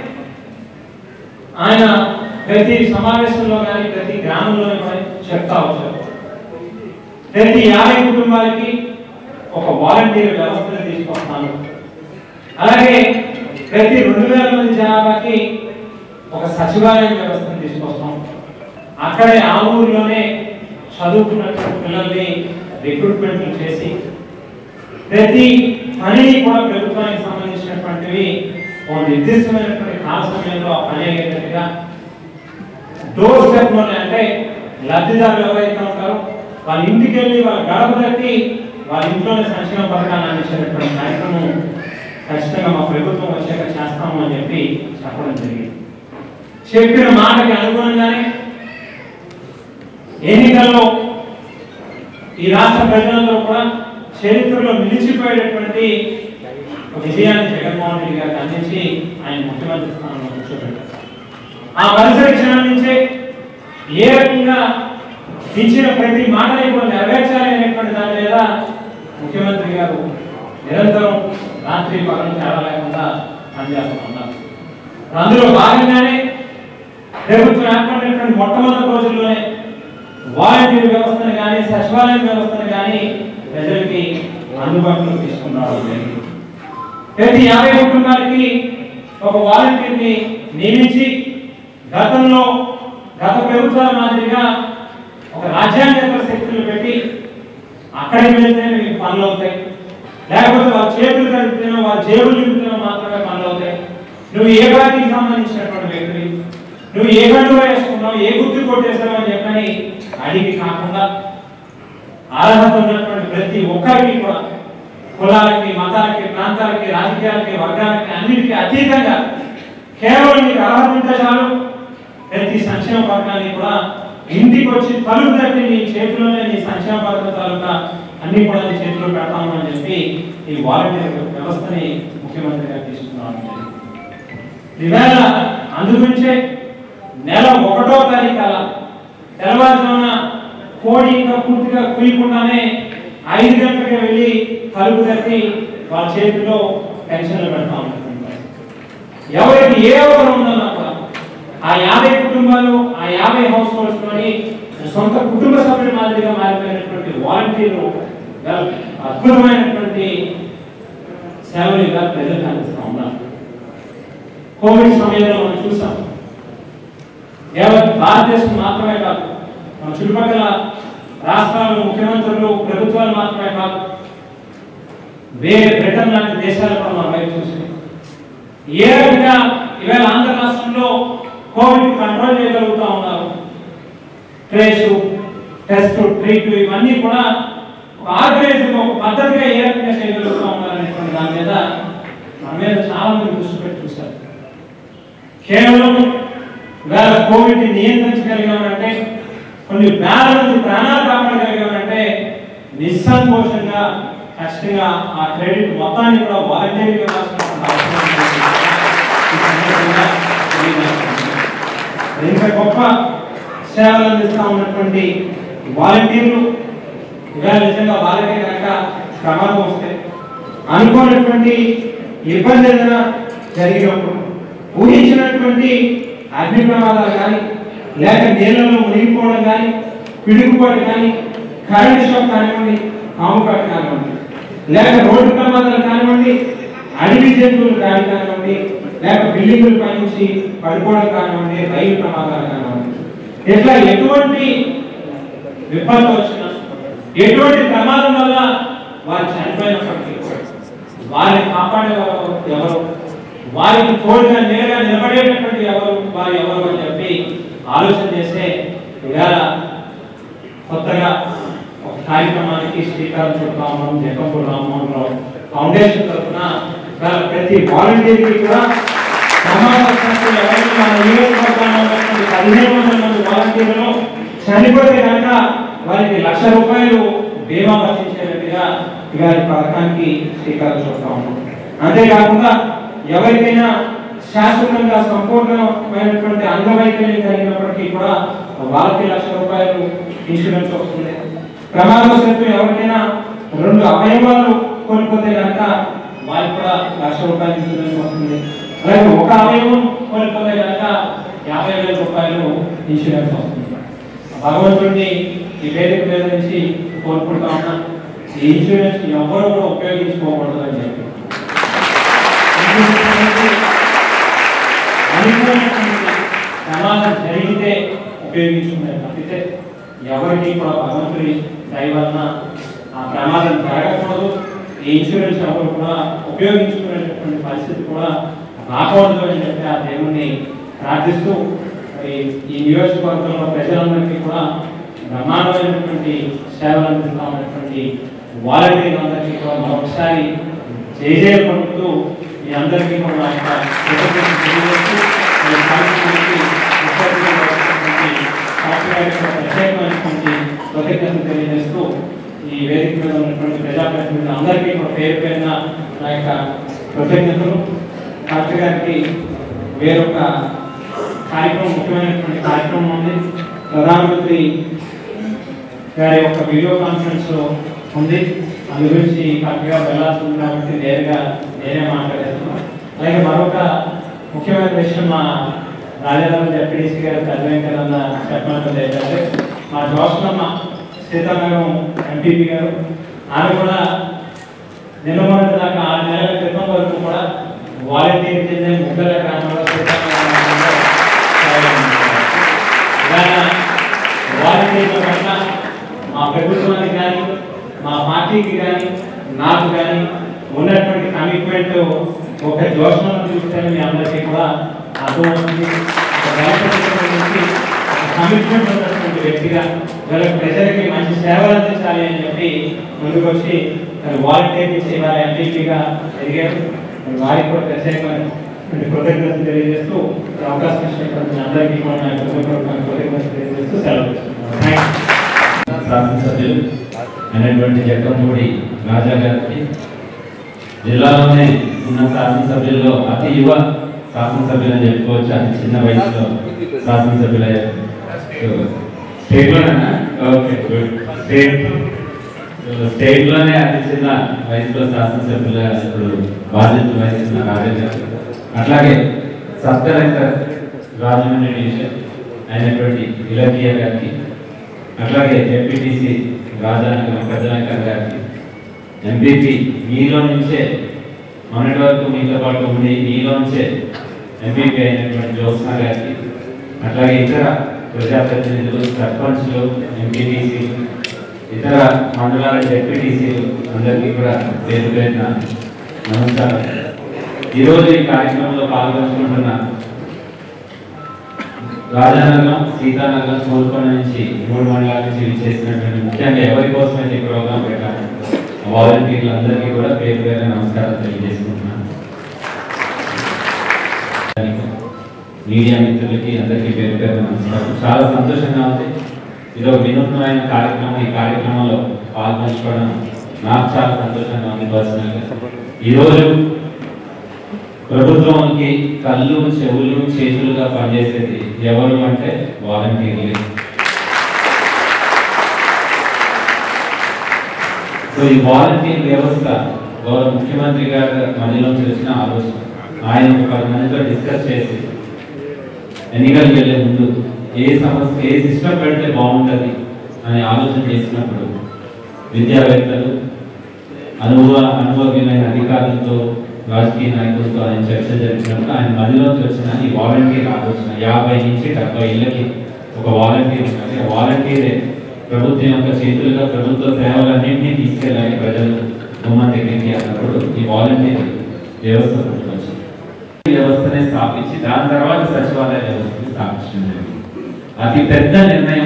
ఆయన ప్రతి సమావేశంలో కానీ ప్రతి గ్రామంలో కానీ చెప్తా వచ్చారు, ప్రతి యాభై కుటుంబాలకి ఒక వాలంటీర్ వ్యవస్థను తీసుకొస్తాను, అలాగే ప్రతి రెండు వేల మంది జనాభాకి ఒక సచివాలయం వ్యవస్థను తీసుకొస్తాం, అక్కడే ఆ ఊరిలోనే చదువుకున్నటువంటి పిల్లల్ని రిక్రూట్మెంట్లు చేసి ప్రతి పనిని కూడా ప్రభుత్వానికి సంబంధించినటువంటివి ఒక నిర్దిష్టమైనటువంటి కాల సమయంలో ఆ పని అయ్యేటట్టుగా డోర్ స్టెప్ లోనే, అంటే లబ్ధిదారులు ఎవరైతే ఉంటారో వాళ్ళ ఇంటికి వెళ్ళి వాళ్ళ గడప తట్టి వాళ్ళ ఇంట్లోనే సంక్షేమ పథకాన్ని అందించేటటువంటి కార్యక్రమం ఖచ్చితంగా మా ప్రభుత్వం వచ్చాక చేస్తాము అని చెప్పి చెప్పడం జరిగింది. చెప్పిన మాటకి అనుగుణంగానే ఎన్నికల్లో ఈ రాష్ట్ర ప్రజలందరూ కూడా చరిత్రలో నిలిచిపోయేటటువంటి విజయాన్ని జగన్మోహన్ రెడ్డి గారికి అందించి ఆయన ముఖ్యమంత్రి స్థానంలో కూర్చోబెట్టారు. ఆ పరిసర క్షణం నుంచే ఏ రకంగా ఇచ్చిన ప్రతి మాటని కూడా నెరవేర్చాలి అనేటువంటి దాని మీద ముఖ్యమంత్రి గారు నిరంతరం రాత్రి పగలు తేడా లేకుండా పనిచేస్తూ ఉన్నారు. అందులో భాగంగానే ప్రభుత్వం ఏర్పడినటువంటి మొట్టమొదటి రోజుల్లోనే వాలంటీర్ వ్యవస్థను కానీ సచివాలయం వ్యవస్థను కానీ ప్రజలకి అందుబాటులో తీసుకురావడం జరిగింది. ప్రతి యాభై కుటుంబాలకి ఒక వాలంటీర్ని నియమించి గతంలో గత ప్రభుత్వాల మాదిరిగా ఒక రాజ్యాంగేతర శక్తులు పెట్టి అక్కడికి వెళ్తే మీకు పనులు అవుతాయి, లేకపోతే వాళ్ళ చేతులు కడుపుతేనో వాళ్ళ జేబులు నింపుతేనో మాత్రమే పనులు అవుతాయి, నువ్వు ఏ పార్టీకి సంబంధించినటువంటి వ్యక్తివి, నువ్వు ఏ గంటలో వేసుకున్నావు, ఏ గుర్తు కొట్టేసావు అని చెప్పని అడిగి కాకుండా అర్హత ఉన్నటువంటి ప్రతి ఒక్కరికి కూడా కులాలకి, మతాలకి, ప్రాంతాలకి, రాజకీయాలకి, వర్గాలకి అన్నిటికీ అతీతంగా కేవలం మీకు అర్హత ఉంటే చాలు ప్రతి సంక్షేమ పథకాన్ని కూడా ఇంటికి వచ్చి తలుపు తట్టి నీ చేతిలోనే నీ సంక్షేమ పథకం తాలూకా అన్ని కూడా నీ చేతిలో పెడతాము అని చెప్పి ఈ వాలంటీర్ వ్యవస్థని ముఖ్యమంత్రి గారు తీసుకున్నాం. ఈవేళ అందుగురించే నెల ఒకటో తారీఖు అలా తెల్లవారుజామున కోడి ఇంకా పూర్తిగా కుయకుండానే ఐదు గంటలకి వెళ్ళి తలుపు తట్టి వాళ్ళ చేతిలో పెన్షన్లు పెడతా ఉంటారు. ఎవరికి ఏ అవసరం ఉందన్నా కూడా ఆ యాభై కుటుంబాలు, ఆ యాభై హౌస్ హోల్డ్స్ లోని సొంత కుటుంబ సభ్యుల మాదిరిగా మారిపోయినటువంటి వాలంటీర్లు అద్భుతమైనటువంటి సేవ సేవలు ఇలా ప్రజలకు అందిస్తూ ఉన్నారు. కోవిడ్ సమయంలో మనం చూసాం, కేవలం భారతదేశం మాత్రమే కాదు, మన చుట్టుపక్కల రాష్ట్రాలు, ముఖ్యమంత్రులు, ప్రభుత్వాలు మాత్రమే కాదు, వేరే బ్రిటన్ లాంటి దేశాలు కూడా మన వైపు చూసింది. ఏ రకంగా ఇవాళ ఆంధ్ర రాష్ట్రంలో కోవిడ్ కంట్రోల్ చేయగలుగుతా ఉన్నారు. ట్రేస్, టెస్ట్, ట్రీట్ ఇవన్నీ కూడా ఒక ఆర్గనైజేషన్, ఒక పద్ధతిగా ఏ రకంగా చేయగలుగుతా ఉన్నారు అనేటువంటి దాని మీద మన మీద చాలా మంది దృష్టి పెట్టి చూశారు. కేవలం ఇవాళ కోవిడ్ నియంత్రించగలిగామంటే, కొన్ని వేల మంది ప్రాణాలు కాపాడగలిగామంటే నిస్సంకోచంగా ఖచ్చితంగా ఆ క్రెడిట్ మొత్తాన్ని కూడా వాలంటీర్గా రాసుకున్న ఇంత గొప్ప సేవలు అందిస్తూ ఉన్నటువంటి వాలంటీర్లు ఇవాళ నిజంగా వాళ్ళకే కనుక ప్రమాదం వస్తే, అనుకోనటువంటి ఇబ్బంది ఏదైనా జరిగినప్పుడు, ఊహించినటువంటి అగ్ని ప్రమాదాలు కానీ, లేక నీళ్ళలో మునిగిపోవడం కానీ, పిడుగుపాటు కానీ, కరెంట్ షాక్ కానివ్వండి, పాముకాటు కానివ్వండి, లేక రోడ్డు ప్రమాదాలు కానివ్వండి, అడవి జంతువులు దాడి కానివ్వండి, లేక బిల్డింగుల పై నుంచి పడిపోవడం కానివ్వండి, రైలు ప్రమాదాలు కానివ్వండి, ఇట్లా ఎటువంటి విపత్తు వచ్చినా, ఎటువంటి ప్రమాదం వల్ల వారు చనిపోయినప్పటికీ వారిని కాపాడేవారు ఎవరు, వారికి తోడుగా నేరుగా నిలబడేటటువంటి ఎవరు, వారు ఎవరు అని చెప్పి ఆలోచన చేస్తే ఇవాళ కొత్తగా ఒక కార్యక్రమానికి శ్రీకారం చుడతా ఉన్నాం. జగంపూర్ రామ్మోహన్ రావు ఫౌండేషన్ తరఫున ప్రతి వాలంటీర్కి కూడా పదిహేను వందల మంది వాలంటీర్లు చనిపోతే కనుక వారికి లక్ష రూపాయలు బీమా వర్తించేటట్టుగా ఇవాళ పథకానికి శ్రీకారం చుడతా ఉన్నాం. అంతేకాకుండా ఎవరికైనా శాశ్వతంగా సంపూర్ణమైనటువంటి అంగవైకల్యం కలిగినప్పటికీ కూడా వాళ్ళకి లక్ష రూపాయలు ఇన్సూరెన్స్ వస్తుంది. ప్రమాదవశాత్తు ఎవరికైనా రెండు అవయవాలు కోల్పోతే కనుక వారికి కూడా లక్ష రూపాయలు ఇన్సూరెన్స్ వస్తుంది. అలాగే ఒక అవయవం కోల్పోతే కనుక యాభై వేల రూపాయలు ఇన్సూరెన్స్ వస్తుంది. భగవంతుడిని ఈ వేదిక మీద నుంచి కోల్పోతా ఉన్నా, ఈ ఇన్సూరెన్స్ ఎవరు కూడా ఉపయోగించుకోకూడదు అని చెప్పి ప్రమాదం జరిగితే ఉపయోగించుకునే తప్పితే ఎవరికి కూడా భగవంతుడి దయ వలన ఆ ప్రమాదం జరగకూడదు, ఈ ఇన్సూరెన్స్ ఎవరు కూడా ఉపయోగించుకునేటటువంటి పరిస్థితి కూడా రాకూడదు అని చెప్పి ఆ దేవుణ్ణి ప్రార్థిస్తూ ఈ నియోజకవర్గంలో ప్రజలందరికీ కూడా బ్రహ్మాండమైనటువంటి సేవలు అందిస్తా ఉన్నటువంటి వాలంటీర్లందరికీ కూడా మరొకసారి జయ జయ పలుకుతూ మీ అందరికీ కూడా తెలియజేస్తూ ప్రత్యేకమైనటువంటి కృతజ్ఞతలు తెలియజేస్తూ ఈ వేదిక మీద ఉన్నటువంటి ప్రజాప్రతినిధులు అందరికీ కూడా పేరు పేరున నా యొక్క కృతజ్ఞతలు. డాక్టర్ గారికి వేరొక కార్యక్రమం, ముఖ్యమైనటువంటి కార్యక్రమం ఉంది. ప్రధానమంత్రి గారి యొక్క వీడియో కాన్ఫరెన్స్ ఉంది, అందు గురించి కరెక్ట్గా వెళ్ళాల్సి ఉంది కాబట్టి నేరుగా నేనే మాట్లాడేస్తున్నాను. అలాగే మరొక ముఖ్యమైన విషయం, మా రాజారావు డిప్యూటీసీ గారు కల్వెంకరన్న చెప్పడం ఏంటంటే, మా జోష్లమ్మ సీతారాం ఎంపీపీ గారు, ఆమె కూడా నిలబడిన దాకా ఆరు నెలల క్రితం వరకు కూడా వాలంటీర్ చెందిన ముగ్గుల గ్రామంలో వాలంటీర్ల పట్ల మా ప్రభుత్వానికి కానీ, మా పార్టీకి కానీ, నాకు కానీ ఉన్నటువంటి కమిట్మెంట్ ఒక జోష్లను చూస్తే మీ అందరికీ కూడా అర్థమవుతుంది. కమిట్మెంట్ ఉన్నటువంటి వ్యక్తిగా వీళ్ళకి ప్రజలకి మంచి సేవలు అందించాలి అని చెప్పి ముందుకు వచ్చి వాలంటీర్ నుంచి ఇవాళ ఎంపీపీగా ఎదిగారు. వారికి కూడా ప్రత్యేకమైనటువంటి కృతజ్ఞతలు తెలియజేస్తూ అవకాశం ఇచ్చినటువంటి అందరికీ కూడా నా కృతజ్ఞతలు తెలియజేస్తూ సెలవు. శాసనసభ్యులు అయినటువంటి జక్కంపూడి రాజా గారికి, జిల్లాలోనే ఉన్న శాసనసభ్యుల్లో అతి యువ శాసనసభ్యులు అని చెప్పుకోవచ్చు. అతి చిన్న వయసులో శాసనసభ్యులయ్యారు. స్టేట్లోనే ఓకే గుడ్ స్టేట్ స్టేట్లోనే అతి చిన్న వయసులో శాసనసభ్యులుగా ఇప్పుడు బాధ్యతలు వహిస్తున్న రాజా గారు, అట్లాగే సబ్ కలెక్టర్ రాజమండ్రి డివిజన్ అయినటువంటి ఇలకియ గారికి, అట్లాగే జెడ్పీటీసీ రాజా వెంకటనాయకర్ గారికి, ఎంపీపీ మీలో నుంచే మొన్నటి వరకు మీతో పాటు ఉండి మీలోంచే ఎంపీపీ అయినటువంటి జ్యోత్స్న గారికి, అట్లాగే ఇతర ప్రజాప్రతినిధులు, సర్పంచ్లు, ఎంపీటీసీలు, ఇతర మండలాల డెప్యూటీసీలు అందరికీ కూడా పేరు పేరున నమస్కారం. ఈరోజు ఈ కార్యక్రమంలో పాల్గొంటున్న రాజానగరం, సీతానగరం, కోరుకొండ నుంచి మూడు మండలాల నుంచి చేసినటువంటి ముఖ్యంగా ఎవరి కోసమైతే ఈ ప్రోగ్రాం పెట్టాలి వాలంటీర్లందరికీ కూడా పేరు పేరున నమస్కారం తెలియజేసుకుంటున్నాను. మీడియా మిత్రులకి అందరికీ పేరు పేరున నమస్కారం. చాలా సంతోషంగా ఉంది. ఇది ఒక వినూత్నమైన కార్యక్రమం. ఈ కార్యక్రమంలో పాల్గొంచుకోవడం నాకు చాలా సంతోషంగా ఉంది పర్సనల్గా. ఈరోజు ప్రభుత్వానికి కళ్ళు, చెవులు, చేతులుగా పనిచేసేది ఎవరు అంటే వాలంటీర్లే. సో ఈ వాలంటీర్ వ్యవస్థ గౌరవ ముఖ్యమంత్రి గారి మనలోంచి వచ్చిన ఆలోచన. ఆయన ఒక పది మందితో డిస్కస్ చేసి ఎన్నికలకు వెళ్ళే ముందు ఏ సమస్య ఏ సిస్టమ్ పెడితే బాగుంటుంది అని ఆలోచన చేసినప్పుడు విద్యావేత్తలు, అనుభవ అనుభవజ్ఞులైన అధికారులతో, రాజకీయ నాయకులతో ఆయన చర్చ జరిపినప్పుడు ఆయన మదిలోంచి వచ్చిన ఈ వాలంటీర్ ఆలోచన. యాభై నుంచి డెబ్బై ఇళ్ళకి ఒక వాలంటీర్ ఉన్నది. ఆ వాలంటీరే ప్రభుత్వం యొక్క చేతులుగా ప్రభుత్వ సేవలన్నింటినీ తీసుకెళ్ళాలి ప్రజలు గుమ్మం దగ్గరికి అన్నప్పుడు ఈ వాలంటీర్ వ్యవస్థ వచ్చింది. వ్యవస్థనే స్థాపించి దాని తర్వాత సచివాలయ వ్యవస్థని స్థాపించింది. అతి పెద్ద నిర్ణయం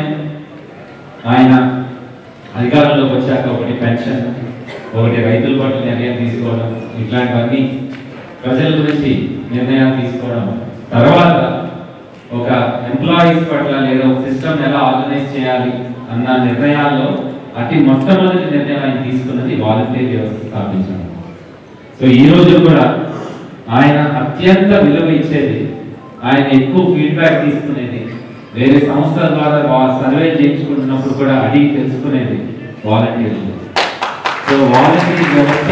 ఆయన అధికారంలోకి వచ్చాక ఒకటి పెన్షన్, ఒకటి రైతుల పట్ల నిర్ణయం తీసుకోవడం, ఇట్లాంటివన్నీ ప్రజల గురించి నిర్ణయాలు తీసుకోవడం. తర్వాత ఒక ఎంప్లాయీస్ పట్ల లేదా ఒక సిస్టమ్ ఎలా ఆర్గనైజ్ చేయాలి అన్న నిర్ణయాల్లో అతి మొట్టమొదటి నిర్ణయం ఆయన తీసుకున్నది వాలంటీర్ వ్యవస్థ స్థాపించడం. సో ఈ రోజు కూడా ఆయన అత్యంత విలువ ఇచ్చేది, ఆయన ఎక్కువ ఫీడ్బ్యాక్ తీసుకునేది, వేరే సంస్థల ద్వారా సర్వే చేయించుకుంటున్నప్పుడు కూడా అడిగి తెలుసుకునేది వాలంటీర్లు. సో వాలంటీర్ వ్యవస్థ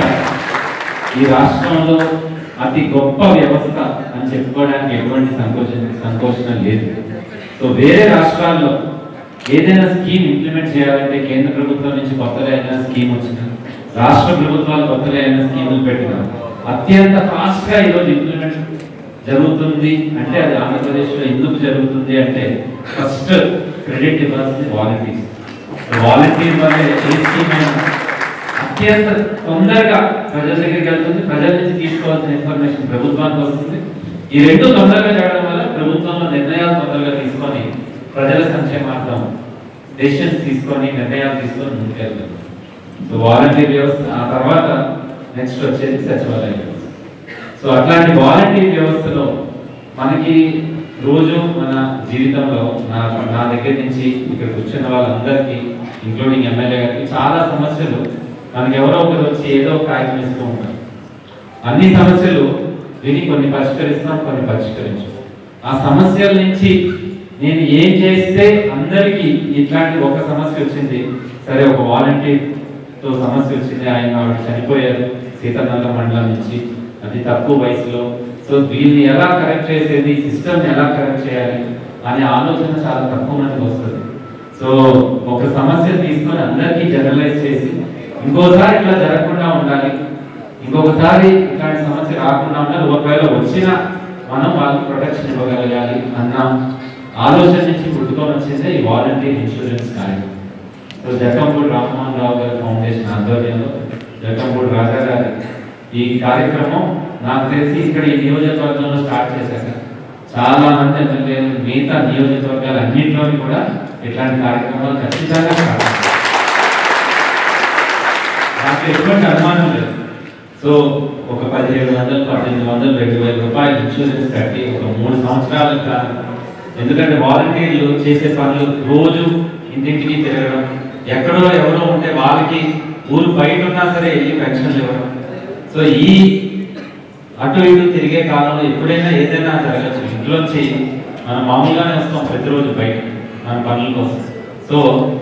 ఈ రాష్ట్రంలో అతి గొప్ప వ్యవస్థ అని చెప్పుకోవడానికి ఎటువంటి సంకోచన సంకోచన లేదు. సో వేరే రాష్ట్రాల్లో ఏదైనా స్కీమ్ ఇంప్లిమెంట్ చేయాలంటే కేంద్ర ప్రభుత్వం నుంచి కొత్తగా ఏదైనా స్కీమ్ వచ్చిన, రాష్ట్ర ప్రభుత్వాలు కొత్తగా ఏదైనా స్కీములు పెట్టినా అత్యంత ఫాస్ట్ గా ఈరోజు ఇంప్లిమెంట్ జరుగుతుంది అంటే అది ఆంధ్రప్రదేశ్లో ఎందుకు జరుగుతుంది అంటే ఫస్ట్ క్రెడిట్ ఇవ్వాల్సింది వాలంటీర్స్. వాలంటీర్ వల్ల ఏ స్కీమ్ అయినా అత్యంత తొందరగా ప్రజల దగ్గరికి వెళ్తుంది, ప్రజల నుంచి తీసుకోవాల్సిన ఇన్ఫర్మేషన్ ప్రభుత్వానికి వస్తుంది. ఈ రెండు తొందరగా చేయడం వల్ల ప్రభుత్వంలో నిర్ణయాలు తొందరగా తీసుకొని ప్రజల సంక్షేమార్థం డెసిషన్స్ తీసుకొని నిర్ణయాలు తీసుకొని ముందుకెళ్తుంది. సో వాలంటీర్ వ్యవస్థ. ఆ తర్వాత నెక్స్ట్ వచ్చేది సచివాలయ వ్యవస్థ. సో అట్లాంటి వాలంటీర్ వ్యవస్థలో మనకి రోజు మన జీవితంలో నా నా దగ్గర నుంచి ఇక్కడ కూర్చున్న వాళ్ళందరికీ ఇంక్లూడింగ్ ఎమ్మెల్యే గారికి చాలా సమస్యలు మనకి ఎవరో ఒకరు వచ్చి ఏదో ఒక కాగితం ఇస్తూ ఉంటారు. అన్ని సమస్యలు విని కొన్ని పరిష్కరిస్తాం, కొన్ని పరిష్కరించు. ఆ సమస్యల నుంచి నేను ఏం చేస్తే అందరికీ ఇట్లాంటి ఒక సమస్య వచ్చింది, సరే ఒక వాలంటీర్ తో సమస్య వచ్చింది, ఆయన ఆవిడ చనిపోయారు సీతానగరం మండలం నుంచి అతి తక్కువ వయసులో. సో వీళ్ళని ఎలా కరెక్ట్ చేసేది, సిస్టమ్ ఎలా కరెక్ట్ చేయాలి అనే ఆలోచన చాలా తక్కువ మందికి వస్తుంది. సో ఒక సమస్య తీసుకొని అందరికీ జనరలైజ్ చేసి ఇంకోసారి ఇట్లా జరగకుండా ఉండాలి, ఇంకొకసారి ఇట్లాంటి సమస్య రాకుండా ఉండాలి, ఒకవేళ వచ్చినా మనం వాళ్ళకి ప్రొటెక్షన్ ఇవ్వగలగాలి అన్న ఆలోచన నుంచి పుట్టుకొని వచ్చేదే ఈ వాలంటీర్ ఇన్సూరెన్స్ కార్యక్రమం. సో జక్కంపూడి రామ్మోహన్ రావు గారి ఫౌండేషన్ ఆధ్వర్యంలో జక్కంపూడి రాజా గారి ఈ కార్యక్రమం నాకు తెలిసి ఇక్కడ ఈ నియోజకవర్గంలో స్టార్ట్ చేశాక చాలా మంది ఎమ్మెల్యేలు మిగతా నియోజకవర్గాలు అన్నింటిలోని కూడా ఇట్లాంటి కార్యక్రమాలు ఖచ్చితంగా స్టార్ట్ చేశారు. నాకు ఎటువంటి అనుమానం లేదు. సో ఒక పదిహేడు వందలు పద్దెనిమిది వందలు రెండు వేల రూపాయలు ఇన్సూరెన్స్ కట్టి ఒక మూడు సంవత్సరాల కాలం, ఎందుకంటే వాలంటీర్లు చేసే పనులు రోజు ఇంటింటికి తిరగడం, ఎక్కడో ఎవరో ఉంటే వాళ్ళకి ఊరు బయట ఉన్నా సరే వెళ్ళి పెన్షన్లు ఇవ్వడం. సో ఈ అటు ఇటు తిరిగే కాలంలో ఎప్పుడైనా ఏదైనా జరగచ్చు. ఇంట్లోంచి మనం మామూలుగానే వస్తాం ప్రతిరోజు బయట మన పనుల కోసం. సో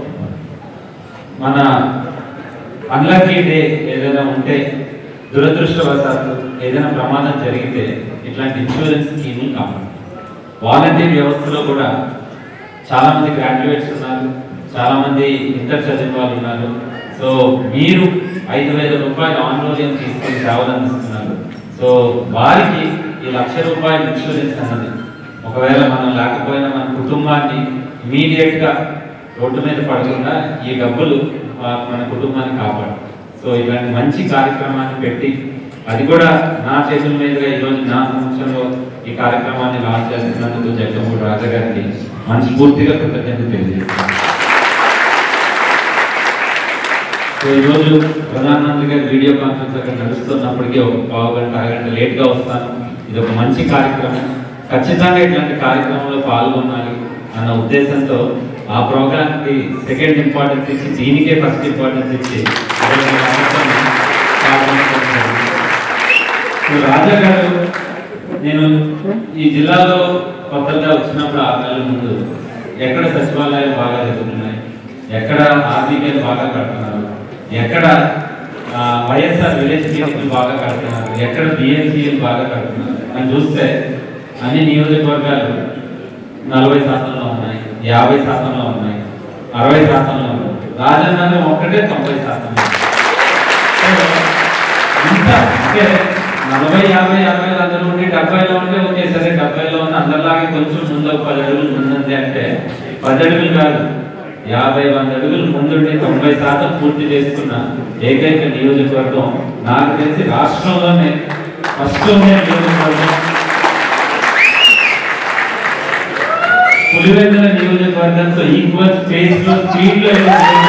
మన అన్లక్కీ డే ఏదైనా ఉంటే, దురదృష్టవశాత్తు ఏదైనా ప్రమాదం జరిగితే ఇట్లాంటి ఇన్సూరెన్స్ స్కీములు కావాలి. వాలంటీర్ వ్యవస్థలో కూడా చాలా మంది గ్రాడ్యుయేట్స్ ఉన్నారు, చాలా మంది ఇంటర్ చదివిన వాళ్ళు ఉన్నారు. సో మీరు ఐదు వేల రూపాయలు ఆన్రోలియం తీసుకొని సేవలు అందిస్తున్నారు. సో వారికి ఈ లక్ష రూపాయల ఇన్సూరెన్స్ అన్నది ఒకవేళ మనం లేకపోయినా మన కుటుంబాన్ని ఇమీడియట్గా రోడ్డు మీద పడకుండా ఈ డబ్బులు మన కుటుంబాన్ని కాపాడు. సో ఇలాంటి మంచి కార్యక్రమాన్ని పెట్టి అది కూడా నా చేతుల మీదుగా ఈరోజు నా సంవత్సరంలో ఈ కార్యక్రమాన్ని లాంచ్ చేస్తున్నందుకు జగన్మోహన్ రాజా గారికి మనస్ఫూర్తిగా కృతజ్ఞతలు తెలియజేస్తున్నాను. సో ఈరోజు ప్రధానమంత్రి గారి వీడియో కాన్ఫరెన్స్ అక్కడ నడుస్తున్నప్పటికీ ఒక పావు గంట అరగంట లేట్గా వస్తాను. ఇది ఒక మంచి కార్యక్రమం, ఖచ్చితంగా ఇట్లాంటి కార్యక్రమంలో పాల్గొనాలి అన్న ఉద్దేశంతో ఆ ప్రోగ్రామ్కి సెకండ్ ఇంపార్టెన్స్ ఇచ్చి దీనికే ఫస్ట్ ఇంపార్టెన్స్ ఇచ్చి రాజా గారు నేను ఈ జిల్లాలో కొత్తగా వచ్చినప్పుడు ఆరు నెలల ముందు ఎక్కడ సచివాలయాలు బాగా జరుగుతున్నాయి, ఎక్కడ ఆర్బీకేలు బాగా కడుతున్నారు, ఎక్కడ వైఎస్ఆర్ విలేజ్ క్లినిక్లు బాగా కడుతున్నారు, ఎక్కడ బిఎన్సీలు బాగా కడుతున్నారు అని చూస్తే అన్ని నియోజకవర్గాలు నలభై శాతంలో ఉన్నాయి, యాభై శాతంలో ఉన్నాయి, అరవై శాతంలో ఉన్నాయి. రాజధాని ఒక్కటే తొంభై శాతం. ఇంత అంటే నలభై యాభై యాభై అందరూ ఉండి డెబ్బైలో ఉంటే ఓకే సరే, డెబ్బైలో ఉన్న అందరిలాగే కొంచెం ముందు పది అడుగులు ముందుంది అంటే పది అడుగులు కాదు, యాభై వంద అడుగులు ముందుండి తొంభై శాతం పూర్తి చేసుకున్న ఏకైక నియోజకవర్గం నాకు తెలిసి రాష్ట్రంలోనే ఫస్ట్ ఉండే నియోజకవర్గం పులివెందుల నియోజకవర్గంతో ఈక్వల్ స్పేస్ లో స్పీడ్ లో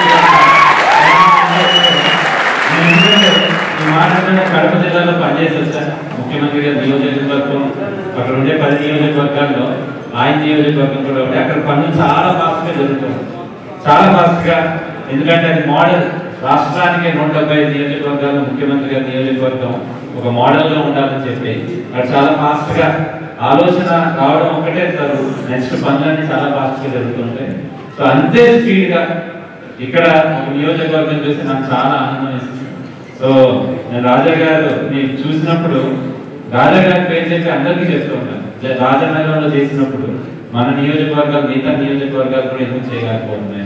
మాట్లాడిన కడప జిల్లాలో పనిచేసి వచ్చాను. ముఖ్యమంత్రి గారి నియోజకవర్గం అక్కడ ఉండే పది నియోజకవర్గాల్లో ఆయన నియోజకవర్గం కూడా ఉంటే అక్కడ పనులు చాలా ఫాస్ట్ గా జరుగుతుంది, చాలా ఫాస్ట్ గా. ఎందుకంటే అది మోడల్, రాష్ట్రానికి నూట డెబ్బై ఐదు నియోజకవర్గాలు ముఖ్యమంత్రి గారి నియోజకవర్గం ఒక మోడల్ గా ఉండాలని చెప్పి అక్కడ చాలా ఫాస్ట్ గా ఆలోచన రావడం ఒకటే సార్, నెక్స్ట్ పనులన్నీ చాలా ఫాస్ట్ గా జరుగుతుంటాయి. సో అంతే స్పీడ్ గా ఇక్కడ ఒక నియోజకవర్గం చూసి నాకు చాలా ఆనందం ఇస్తుంది. సో నేను రాజా గారు నేను చూసినప్పుడు రాజా గారి పేరు చెప్పి అందరికీ చెప్తూ ఉంటాను, రాజనగరంలో చేసినప్పుడు మన నియోజకవర్గాలు మిగతా నియోజకవర్గాలు కూడా ఎందుకు చేయలేకపోతున్నాయి.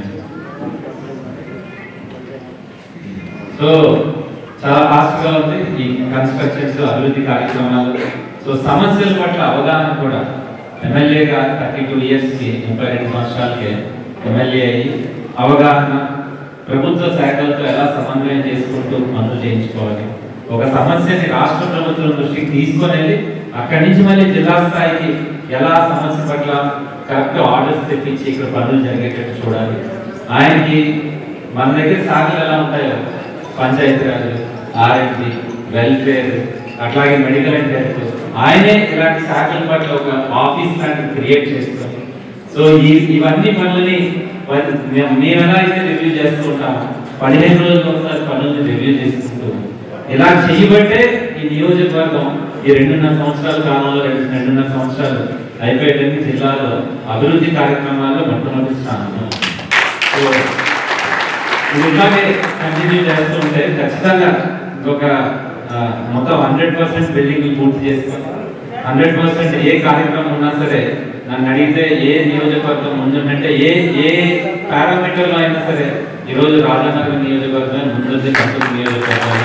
సో చాలా ఫాస్ట్ గా ఉంది ఈ కన్స్ట్రక్షన్స్, అభివృద్ధి కార్యక్రమాలు. సో సమస్యల పట్ల అవగాహన కూడా ఎమ్మెల్యేగా థర్టీ టూ ఇయర్స్ కి ముప్పై రెండు సంవత్సరాలకే ఎమ్మెల్యే అయ్యి అవగాహన, ప్రభుత్వ శాఖలతో ఎలా సమన్వయం చేసుకుంటూ పనులు చేయించుకోవాలి, ఒక సమస్యని రాష్ట్ర ప్రభుత్వం దృష్టికి తీసుకొని వెళ్ళి అక్కడి నుంచి మళ్ళీ జిల్లా స్థాయికి ఎలా సమస్య పట్ల కరెక్ట్ ఆర్డర్స్ తెప్పించి ఇక్కడ పనులు జరిగేటట్టు చూడాలి. ఆయనకి మన దగ్గర శాఖలు ఎలా ఉంటాయో పంచాయతీరాజ్, ఆర్ఎండ్బి, వెల్ఫేర్, అట్లాగే మెడికల్ అండ్ హెల్త్, ఆయనే ఇలాంటి శాఖల పట్ల ఒక ఆఫీస్ లాంటివి క్రియేట్ చేస్తాం. సో ఈ ఇవన్నీ పనులని మేము ఎలా అయితే రివ్యూ చేస్తూ ఉంటాము, పదిహేను రోజులకు ఒకసారి పనులను రివ్యూ చేసుకుంటూ ఇలా చేయబట్టే ఈ నియోజకవర్గం ఈ రెండున్నర సంవత్సరాల కాలంలో రెండు రెండున్నర సంవత్సరాలు అయిపోయేటప్పుడు జిల్లాలో అభివృద్ధి కార్యక్రమాల్లో మొట్టమొదటి స్థానంలో. సో ఇలాగే కంటిన్యూ చేస్తూ ఉంటే ఖచ్చితంగా ఇంకొక మొత్తం హండ్రెడ్ పర్సెంట్ బిల్డింగ్ పూర్తి చేసుకోవాలి. హండ్రెడ్ పర్సెంట్ ఏ కార్యక్రమం ఉన్నా సరే నన్ను అడిగితే ఏ నియోజకవర్గం ముందుంటే ఏ ఏ పారామీటర్లో అయినా సరే ఈరోజు రాజనగరం నియోజకవర్గం ముందుంది, కంటూరు నియోజకవర్గం.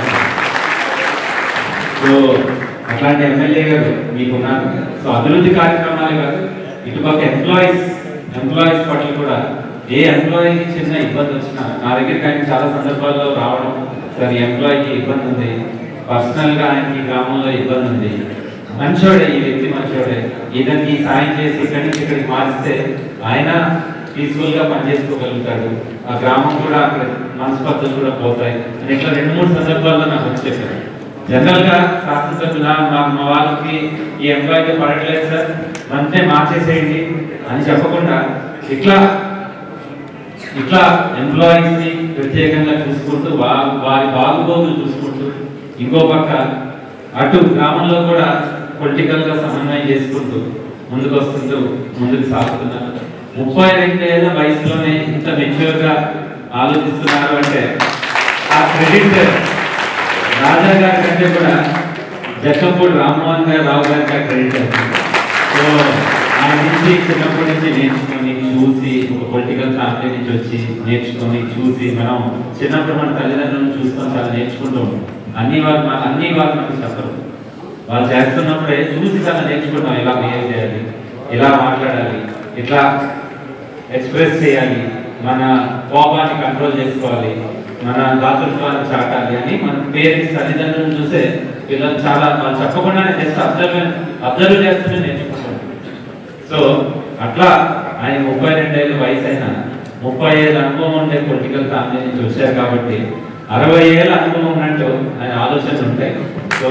సో అట్లాంటి ఎమ్మెల్యే గారు మీకున్నారు. సో అభివృద్ధి కార్యక్రమాలే కాదు, ఇటుపక్క ఎంప్లాయీస్ ఎంప్లాయీస్ పట్ల కూడా ఏ ఎంప్లాయీకి చిన్న ఇబ్బంది వచ్చినా నా దగ్గరికి ఆయన చాలా సందర్భాల్లో రావడం, సార్ ఈ ఎంప్లాయీకి ఇబ్బంది ఉంది, పర్సనల్గా ఆయనకి గ్రామంలో ఇబ్బంది ఉంది, మంచోడే ఈ వ్యక్తి మంచోడే, ఇతనికి సాయం చేసి ఇక్కడి నుంచి ఇక్కడికి మారిస్తే ఆయన పీస్ఫుల్ గా పనిచేసుకోగలుగుతాడు, ఆ గ్రామం కూడా అక్కడ మనస్పర్ధలు కూడా పోతాయి అని ఇట్లా రెండు మూడు సందర్భాల్లో నాకు వచ్చేసారు. జనరల్ గా శాసనసభ్యుల మాకు మా వాళ్ళకి ఈ ఎంప్లాయీకి పడట్లేదు సార్ అంతే మార్చేసేయండి అని చెప్పకుండా ఇట్లా ఇట్లా ఎంప్లాయీస్ ని ప్రత్యేకంగా చూసుకుంటూ వారి బాగుబోగులు చూసుకుంటూ ఇంకో పక్క అటు గ్రామంలో కూడా పొలిటికల్ గా సమన్వయం చేసుకుంటూ ముందుకు వస్తుంటూ ముందుకు సాగుతున్నారు. ముప్పై రెండేళ్ల వయసులోనే ఇంత మెచ్యూర్ గా ఆలోచిస్తున్నారు అంటే ఆ క్రెడిట్ రాజా గారి కంటే కూడా జక్కంపూడి రామ్మోహన్ గారు రావు గారికి ఆ క్రెడిట్ అవుతుంది. సో ఆయన నుంచి చిన్నప్పటి నుంచి నేర్చుకొని చూసి ఒక పొలిటికల్ ఫ్యామిలీ నుంచి వచ్చి నేర్చుకొని చూసి మనం చిన్నప్పుడు మన తల్లిదండ్రులను చూసుకొని చాలా నేర్చుకుంటూ ఉంటాం. అన్ని వాళ్ళు అన్ని వాళ్ళు మనకు చెప్పరు, వాళ్ళు చేస్తున్నప్పుడే చూసి చాలా నేర్చుకుంటాం, ఇలా బిహేవ్ చేయాలి, ఇలా మాట్లాడాలి, ఇట్లా ఎక్స్ప్రెస్ చేయాలి, మన కోపాన్ని కంట్రోల్ చేసుకోవాలి, మన దాతృత్వాన్ని చాటాలి అని మన పేరెంట్స్ తల్లిదండ్రులను చూసే పిల్లలు చాలా వాళ్ళు చెప్పకుండానే జస్ట్ అబ్జర్వ్ అబ్జర్వ్ చేస్తూనే నేర్చుకుంటారు. సో అట్లా ఆయన ముప్పై రెండేళ్ళ వయసు అయినా ముప్పై ఏళ్ళ అనుభవం ఉండే పొలిటికల్ ఫ్యామిలీ నుంచి వచ్చారు కాబట్టి అరవై ఏళ్ళ అనుభవం ఉన్నట్టు ఆయన ఆలోచనలు ఉంటాయి. సో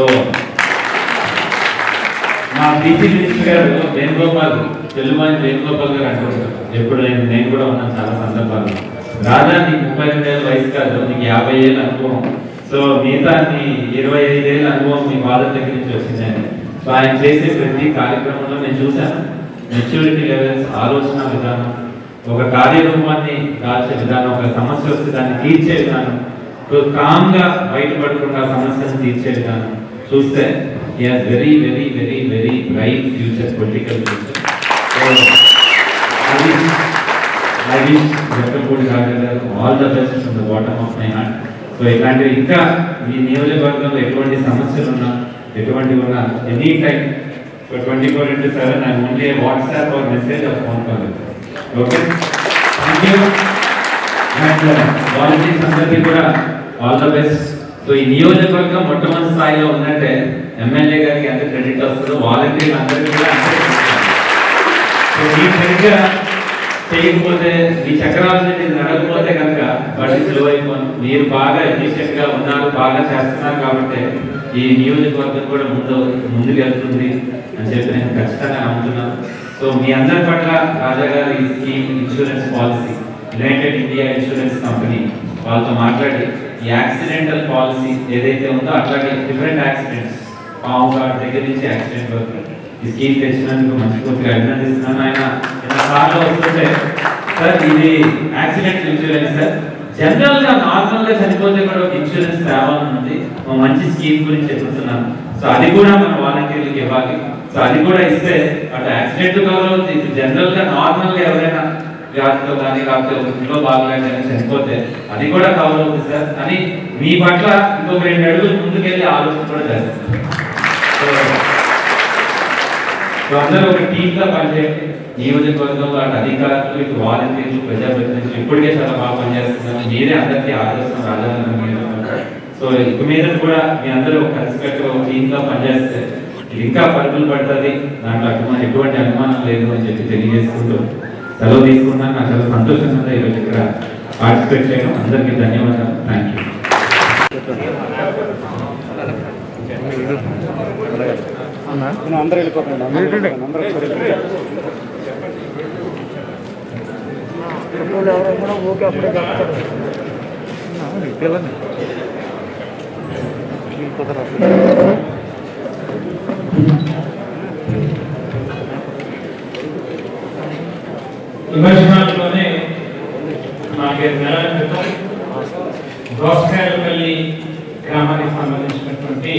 మా బీసీ మినిస్టర్ గారు వేణుగోపాల్ తెలుగుమాని వేణుగోపాల్ గారు అంటుంటారు ఎప్పుడు, నేను నేను కూడా ఉన్నాను చాలా సందర్భాలు, రాజా నీకు ముప్పై రెండేళ్ళ వయసు కాదు, నీకు యాభై ఏళ్ళ అనుభవం, సో మిగతా నీ ఇరవై ఐదేళ్ళ అనుభవం మీ ఫాదర్ దగ్గర నుంచి వచ్చిందని. సో ఆయన చేసే ప్రతి కార్యక్రమంలో నేను చూశాను మెచ్యూరిటీ లెవెల్స్, ఆలోచన విధానం, ఒక కార్యరూపాన్ని దాల్చే విధానం, ఒక సమస్య వస్తే దాన్ని తీర్చే విధానం, కామ్గా బయటపడకుండా సమస్యను తీర్చే విధానం చూస్తే he has very very very very bright future, political future. So I wish I wish Jappalpudi Raja garu all the best from the bottom of my heart. So ఇట్లాంటి ఇంకా మీ నియోజకవర్గంలో ఎటువంటి సమస్యలు ఉన్నా ఎటువంటి ఉన్నా any time twenty four into seven I only WhatsApp or message or phone call. Okay, thank you. And volunteers అందరికీ కూడా ఆల్ ద బెస్ట్. సో ఈ నియోజకవర్గం మొట్టమొదటి స్థాయిలో ఉన్నట్టే ఎమ్మెల్యే గారికి ఎంత క్రెడిట్ వస్తుందో వాలంటీర్లు అందరికీ కూడా అంతే. సో మీరు సరిగ్గా చేయకపోతే మీ చక్రాలని మీరు నడకపోతే కనుక బట్టి స్లో అయిపోను. మీరు బాగా ఎఫిషియెంట్ గా ఉన్నారు, బాగా చేస్తున్నారు కాబట్టి ఈ నియోజకవర్గం కూడా ముందు ముందుకు వెళ్తుంది అని చెప్పి నేను ఖచ్చితంగా నమ్ముతున్నాను. సో మీ అందరి పట్ల రాజా గారు ఈ scheme insurance policy United India insurance company వాళ్ళతో మాట్లాడి ఈ యాక్సిడెంటల్ పాలసీ ఏదైతే ఉందో అట్లాగే డిఫరెంట్ యాక్సిడెంట్స్ పాము గార్డ్ దగ్గర నుంచి యాక్సిడెంట్ వరకు ఈ స్కీమ్ తెచ్చినందుకు మనస్ఫూర్తిగా అభినందిస్తున్నాను. ఆయన సార్లు వస్తుంటే సార్ ఇది యాక్సిడెంట్ ఇన్సూరెన్స్ సార్, జనరల్ గా నార్మల్ గా చనిపోతే కూడా ఒక ఇన్సూరెన్స్ తేవాలని ఉంది, మంచి స్కీమ్ గురించి చెప్తున్నాను. సో అది కూడా మన వాలంటీర్లకు ఇవ్వాలి. సో అది కూడా ఇస్తే అటు యాక్సిడెంట్ కవర్ అవుతుంది, జనరల్ గా నార్మల్ గా ఎవరైనా వ్యాధితో కానీ లేకపోతే ఇంట్లో బాగలేక చనిపోతే అది కూడా కవర్ అవుతుంది సార్ అని మీ పట్ల ఇంకొక రెండు అడుగులు ముందుకెళ్ళి ఆలోచన కూడా చేస్తారు. సో అందరూ ఒక టీమ్గా పనిచేయండి. నియోజకవర్గంలో అటు అధికారులు ఇటు వాలంటీర్లు ప్రజాప్రతినిధులు ఇప్పటికే చాలా బాగా పనిచేస్తున్నారు. మీరే అందరికీ ఆదర్శం రాజానగర్. సో ఇక మీద కూడా మీ అందరూ కలిసికట్టు ఒక టీమ్గా పనిచేస్తే ఇది ఇంకా పరుగులు పడుతుంది, దాంట్లో అభిమానం ఎటువంటి అనుమానం లేదు అని చెప్పి తెలియజేసుకుంటూ సెలవు తీసుకున్నాను. నాకు చాలా సంతోషంగా ఉంది ఈరోజు ఇక్కడ పార్టిసిపేట్ చేయడం. అందరికీ ధన్యవాదాలు. Thank you. అందరూ వెళ్ళిపోతాను ఓకే అప్పుడే విమర్శనాల్లోనే నాలుగైదు నెలల క్రితం దోసకాయలపల్లి గ్రామానికి సంబంధించినటువంటి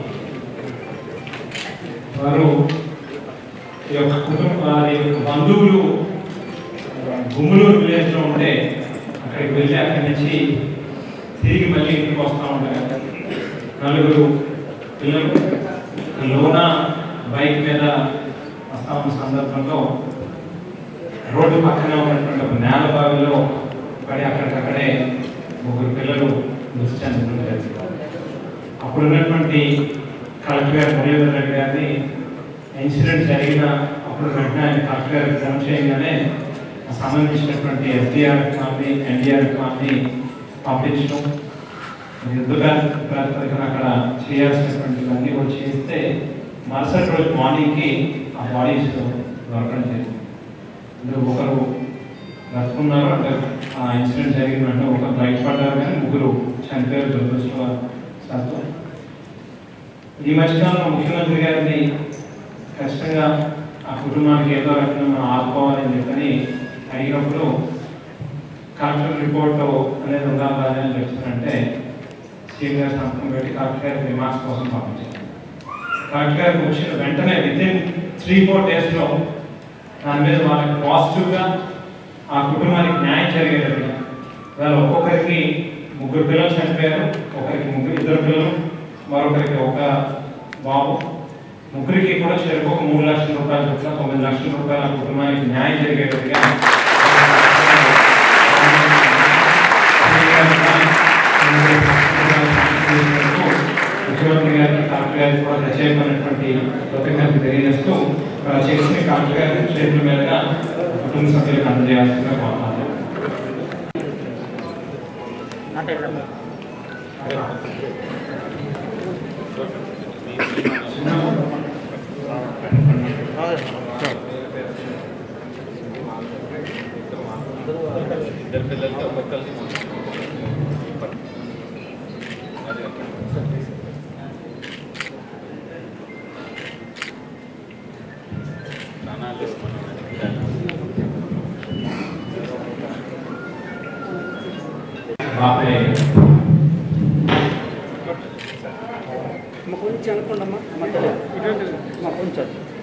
వారు ఈ యొక్క కుటుంబ వారి యొక్క బంధువులు గుమ్మలూరు విలేజ్ లో ఉంటే అక్కడికి వెళ్ళి అక్కడి నుంచి తిరిగి మళ్ళీ ఇంటికి వస్తూ ఉంటారు. నలుగురు పిల్లలు లోన బైక్ మీద వస్తా ఉన్న సందర్భంలో రోడ్డు పక్కనే ఉన్నటువంటి ఒక నేల బావిలో పడి అక్కడికక్కడే ముగ్గురు పిల్లలు మృతి చెందుతుంటారు. అప్పుడు ఉన్నటువంటి కలెక్టర్ గారు మురళీధర్ రెడ్డి గారిని ఇన్సిడెంట్ జరిగిన అప్పుడు వెంటనే ఆయన కలెక్టర్ గారికి ఫోన్ చేయగానే సంబంధించినటువంటి ఎస్డిఆర్ఎఫ్ కానీ ఎన్డీఆర్ఎఫ్ కానీ పంపించడం, యుద్ధ ప్రాతిపదికన అక్కడ చేయాల్సినటువంటివన్నీ కూడా చేస్తే మరుసటి రోజు మార్నింగ్కి ఆ బాడీస్ దొరకడం జరిగింది. అంటే ఒకరు బ్రతుకున్నారు, అంటే ఆ ఇన్సిడెంట్ జరిగిందంటే ఒకరు బయటపడ్డారు కానీ ముగ్గురు చనిపోయారు దురదృష్టవశాత్తు. ఈ మధ్యకాలంలో ముఖ్యమంత్రి గారిని ఖచ్చితంగా ఆ కుటుంబానికి ఏదో రకంగా మనం ఆదుకోవాలని చెప్పని అడిగినప్పుడు కలెక్టర్ రిపోర్ట్ అనేది ఉండాలి అని చెప్తారంటే సీఎం గారి సంతకం పెట్టి కలెక్టర్ గారికి రిమార్క్స్ కోసం పంపించారు. కలెక్టర్ గారికి వచ్చిన వెంటనే విత్ ఇన్ త్రీ ఫోర్ డేస్లో దాని మీద వాళ్ళకి పాజిటివ్గా ఆ కుటుంబానికి న్యాయం జరిగేటట్టుగా వాళ్ళు ఒక్కొక్కరికి ముగ్గురు పిల్లలు చనిపోయారు, ఒకరికి ముగ్గురు ఇద్దరు పిల్లలు, మరొకరికి ఒక బాబు, ముగ్గురికి కూడా చెరుకు ఒక మూడు లక్షల రూపాయలు చొప్పున తొమ్మిది లక్షల రూపాయల కుటుంబానికి న్యాయం జరిగేటట్టుగా ముఖ్యమంత్రి గారికి కలెక్టర్ గారికి కూడా ప్రత్యేకమైనటువంటి కృతజ్ఞతలు తెలియజేస్తూ చేసిన కలెక్టర్ గారి చేతుల మీదుగా కుటుంబ సభ్యులకు అందజేయాల్సిందిగా కోరుతున్నాను. కొంచెం అనుకోండమ్మా మా కొంచెం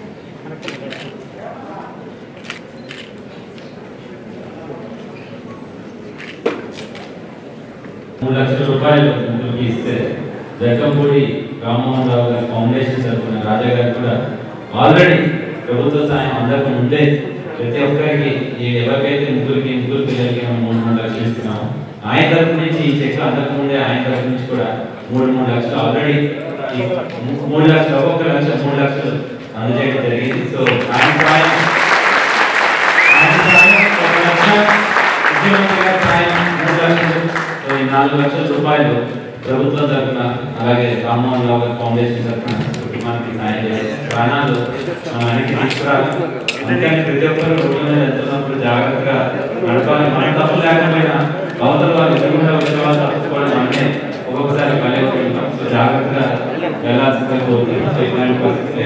మూడు లక్షల రూపాయలు ముగ్గురికి ఇస్తే జగ్గంపూడి రామ్మోహన్ రావు గారి ఫౌండేషన్ తరఫున రాజా గారు కూడా ఆల్రెడీ ప్రభుత్వ సాయం అందరికి ముందే ప్రతి ఒక్కరికి ఎవరికైతే ముగ్గురికి ముగ్గురు పిల్లలకి మూడు మూడు లక్షలు ఇస్తున్నాము ఆయన తరఫు నుంచి ఈ చెక్ అందరికి ముందే ఆయన తరఫు నుంచి కూడా మూడు మూడు లక్షలు ఆల్రెడీ మూడు లక్షలు ఒక్కొక్క లక్ష మూడు లక్షలు అందజేయడం జరిగింది. సో ఆయన సాయం ఆయన సాయం ఒక లక్ష ముఖ్యమంత్రి గారి సాయం మూడు లక్షలు సో ఈ నాలుగు లక్షల రూపాయలు ప్రభుత్వం తరఫున అలాగే రామ్మోహన్ రావు గారి ఫౌండేషన్ తరఫున కుటుంబానికి సాయం చేయాలి. ప్రాణాలు మనం వెనక్కి తీసుకురాలి. అందుకని ప్రతి ఒక్కరు రోడ్ల మీద వెళ్తున్నప్పుడు జాగ్రత్తగా నడపాలి. మనం తప్పు లేకపోయినా అవతల వాళ్ళు ఎదురుకుండా వచ్చే వాళ్ళు తప్పుకోవడం అంటే ఒక్కొక్కసారి భలే ఉంటాం. సో జాగ్రత్తగా వెళ్ళాల్సిందిగా కోరుతున్నాం. సో ఇలాంటి పరిస్థితి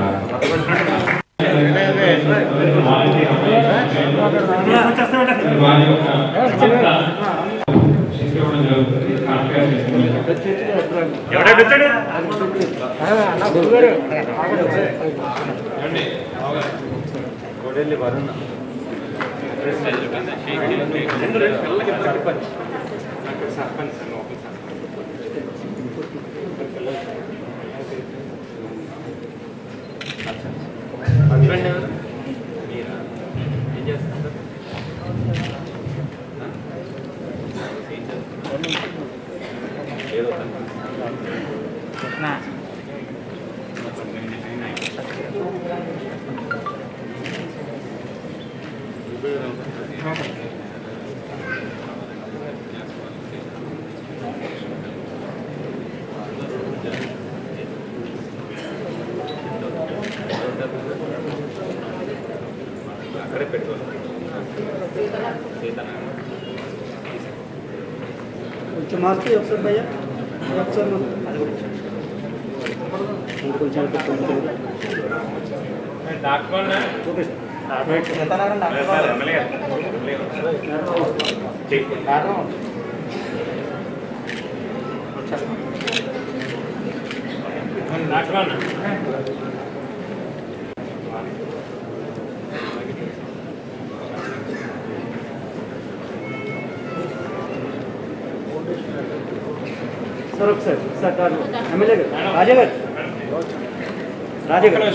కొంచెం మార్చి ఒకసారి భయ్యా ఒకసారి అది కూడా కొంచెం ఓకే सर सर सरकार एमएलए राजा गाరు రాజా గారు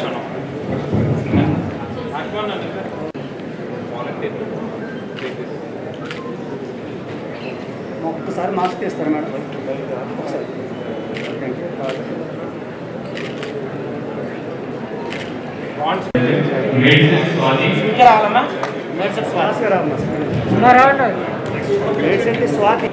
ఒక్కసారి మాస్క్ తీస్తారు మేడం ఒకసారి స్వాతి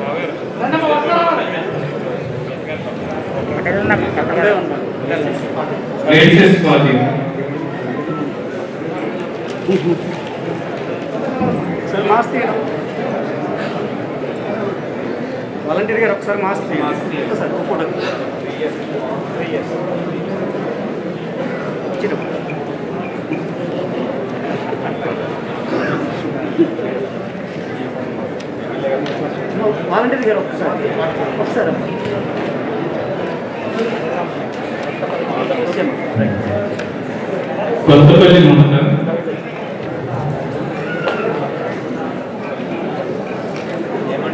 సార్ మాస్క్ వాలంటీర్ గారు ఒకసారి మాస్క్ సార్ ఫోటో వాలంటీర్ గారు ఒకసారి ఒకసారి కొత్తపల్లి మండలం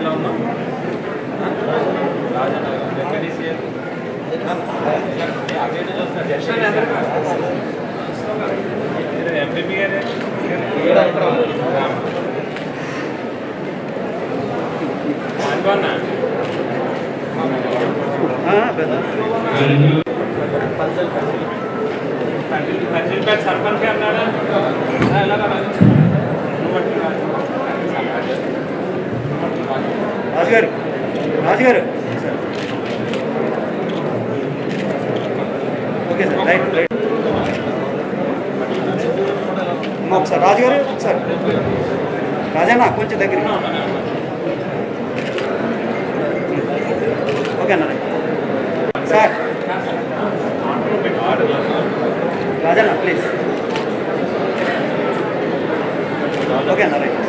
రాజన్న सरपंच రాజుగారు రాజుగారు ఓకే సార్ రైట్ రైట్ ఒకసారి రాజుగారు ఒకసారి రాజన్న కొంచెం దగ్గర ఓకే అన్న right sir Rajanna please okay అన్న రైట్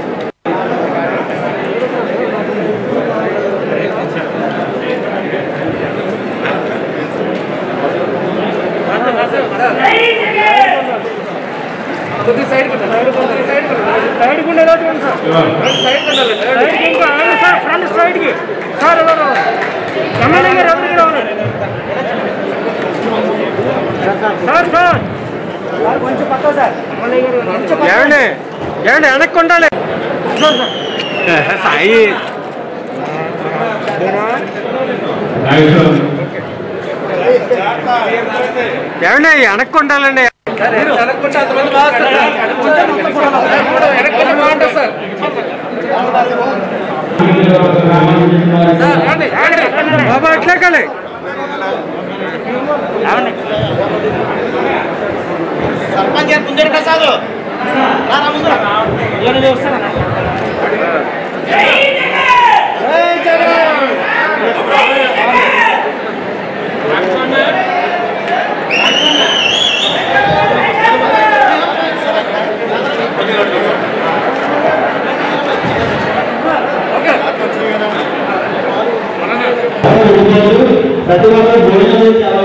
సైడ్ సైడ్ కుండే సైడ్ సార్ ఫ్రంట్ సైడ్కి సార్ ఎవరు ఎమ్మెల్యే గారు ఎవరికి రావాలి సార్ సార్ కొంచెం పక్క సార్ ఏమండి ఏమండి వెనక్కి ఉండాలి సాయి ఏమండి వెనక్కి ఉండాలండి బాబా ఎట్లా కాలే సర్పంచ్ ముందడి ప్రసాద్ ప్రతి ఒక్కరు భోజనం చాలా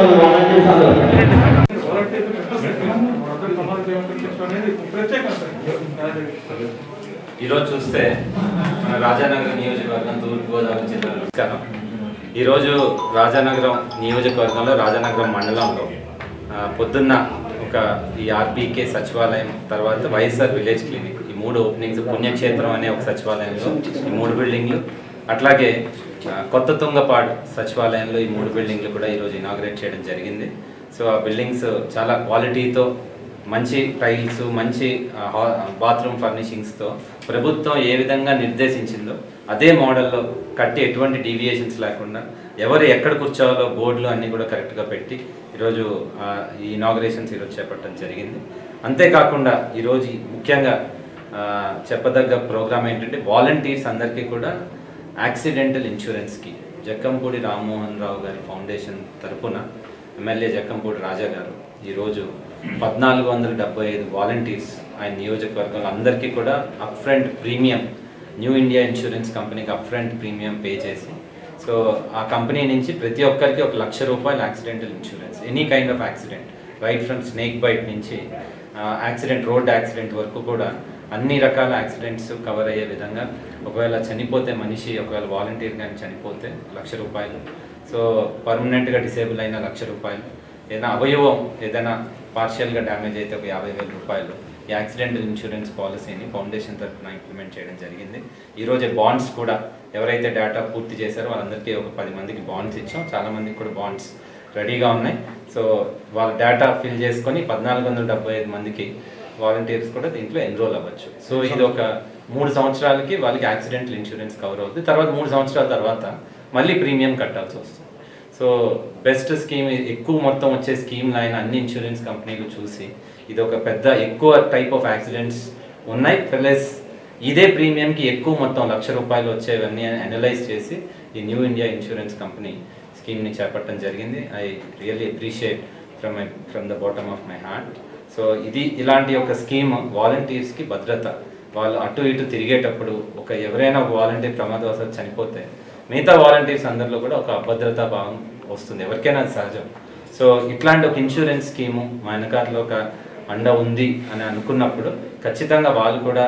ఈరోజు చూస్తే మన రాజానగరం నియోజకవర్గం తూర్పుగోదావరి జిల్లాలో నమస్కారం. ఈరోజు రాజానగరం నియోజకవర్గంలో రాజానగరం మండలంలో పొద్దున్న ఒక ఈ ఆర్బీకే సచివాలయం తర్వాత వైఎస్ఆర్ విలేజ్ క్లినిక్ ఈ మూడు ఓపెనింగ్స్ పుణ్యక్షేత్రం అనే ఒక సచివాలయంలో ఈ మూడు బిల్డింగ్లు అట్లాగే కొత్త తుంగపాడు సచివాలయంలో ఈ మూడు బిల్డింగ్లు కూడా ఈరోజు ఇనాగ్రేట్ చేయడం జరిగింది. సో ఆ బిల్డింగ్స్ చాలా క్వాలిటీతో మంచి టైల్స్ మంచి బాత్రూమ్ ఫర్నిషింగ్స్తో ప్రభుత్వం ఏ విధంగా నిర్దేశించిందో అదే మోడల్లో కట్టి ఎటువంటి డీవియేషన్స్ లేకుండా ఎవరు ఎక్కడ కూర్చోవాలో బోర్డులు అన్నీ కూడా కరెక్ట్గా పెట్టి ఈరోజు ఈ ఇనాగ్రేషన్స్ ఈరోజు చేపట్టడం జరిగింది. అంతేకాకుండా ఈరోజు ముఖ్యంగా చెప్పదగ్గ ప్రోగ్రామ్ ఏంటంటే వాలంటీర్స్ అందరికీ కూడా యాక్సిడెంటల్ ఇన్సూరెన్స్కి జక్కంపూడి రామ్మోహన్ రావు గారి ఫౌండేషన్ తరఫున ఎమ్మెల్యే జక్కంపూడి రాజా గారు ఈరోజు పద్నాలుగు వందల డెబ్బై ఐదు వాలంటీర్స్ ఆయన నియోజకవర్గంలో అందరికీ కూడా up front premium new India insurance కంపెనీకి అప్ ఫ్రంట్ ప్రీమియం పే చేసి సో ఆ కంపెనీ నుంచి ప్రతి ఒక్కరికి ఒక లక్ష రూపాయలు accidental insurance any kind of accident right from snake bite నుంచి యాక్సిడెంట్ రోడ్ యాక్సిడెంట్ వరకు కూడా అన్ని రకాల యాక్సిడెంట్స్ కవర్ అయ్యే విధంగా ఒకవేళ చనిపోతే మనిషి ఒకవేళ వాలంటీర్ కానీ చనిపోతే లక్ష రూపాయలు సో పర్మనెంట్గా డిసేబుల్ అయిన లక్ష రూపాయలు ఏదైనా అవయవం ఏదైనా పార్షియల్గా డ్యామేజ్ అయితే ఒక యాభై వేల రూపాయలు ఈ యాక్సిడెంటల్ ఇన్సూరెన్స్ పాలసీని ఫౌండేషన్ తరఫున ఇంప్లిమెంట్ చేయడం జరిగింది. ఈరోజు బాండ్స్ కూడా ఎవరైతే డేటా పూర్తి చేశారో వాళ్ళందరికీ ఒక పది మందికి బాండ్స్ ఇచ్చాం, చాలామందికి కూడా బాండ్స్ రెడీగా ఉన్నాయి. సో వాళ్ళ డేటా ఫిల్ చేసుకొని పద్నాలుగు వందల డెబ్బై ఐదు మందికి వాలంటీర్స్ కూడా దీంట్లో ఎన్రోల్ అవ్వచ్చు. సో ఇది ఒక మూడు సంవత్సరాలకి వాళ్ళకి యాక్సిడెంటల్ ఇన్సూరెన్స్ కవర్ అవుతుంది. తర్వాత మూడు సంవత్సరాల తర్వాత మళ్ళీ ప్రీమియం కట్టాల్సి వస్తుంది. సో బెస్ట్ స్కీమ్ ఎక్కువ మొత్తం వచ్చే స్కీమ్ లైన్ అన్ని ఇన్సూరెన్స్ కంపెనీలు చూసి ఇది ఒక పెద్ద ఎక్కువ టైప్ ఆఫ్ యాక్సిడెంట్స్ ఉన్నాయి ప్లస్ ఇదే ప్రీమియంకి ఎక్కువ మొత్తం లక్ష రూపాయలు వచ్చేవన్నీ అనలైజ్ చేసి ఈ న్యూ ఇండియా ఇన్సూరెన్స్ కంపెనీ స్కీమ్ని చేపట్టడం జరిగింది. I really appreciate from my from the bottom of my heart. So ఇది ఇలాంటి ఒక స్కీమ్ వాలంటీర్స్కి భద్రత. వాళ్ళు అటు ఇటు తిరిగేటప్పుడు ఒక ఎవరైనా ఒక వాలంటీర్ ప్రమాదవశాత్తు చనిపోతే మిగతా వాలంటీర్స్ అందరిలో కూడా ఒక అభద్రతా భావం వస్తుంది, ఎవరికైనా అది సహజం. సో ఇట్లాంటి ఒక ఇన్సూరెన్స్ స్కీము మా వెనకాలలో ఒక అండ ఉంది అని అనుకున్నప్పుడు ఖచ్చితంగా వాళ్ళు కూడా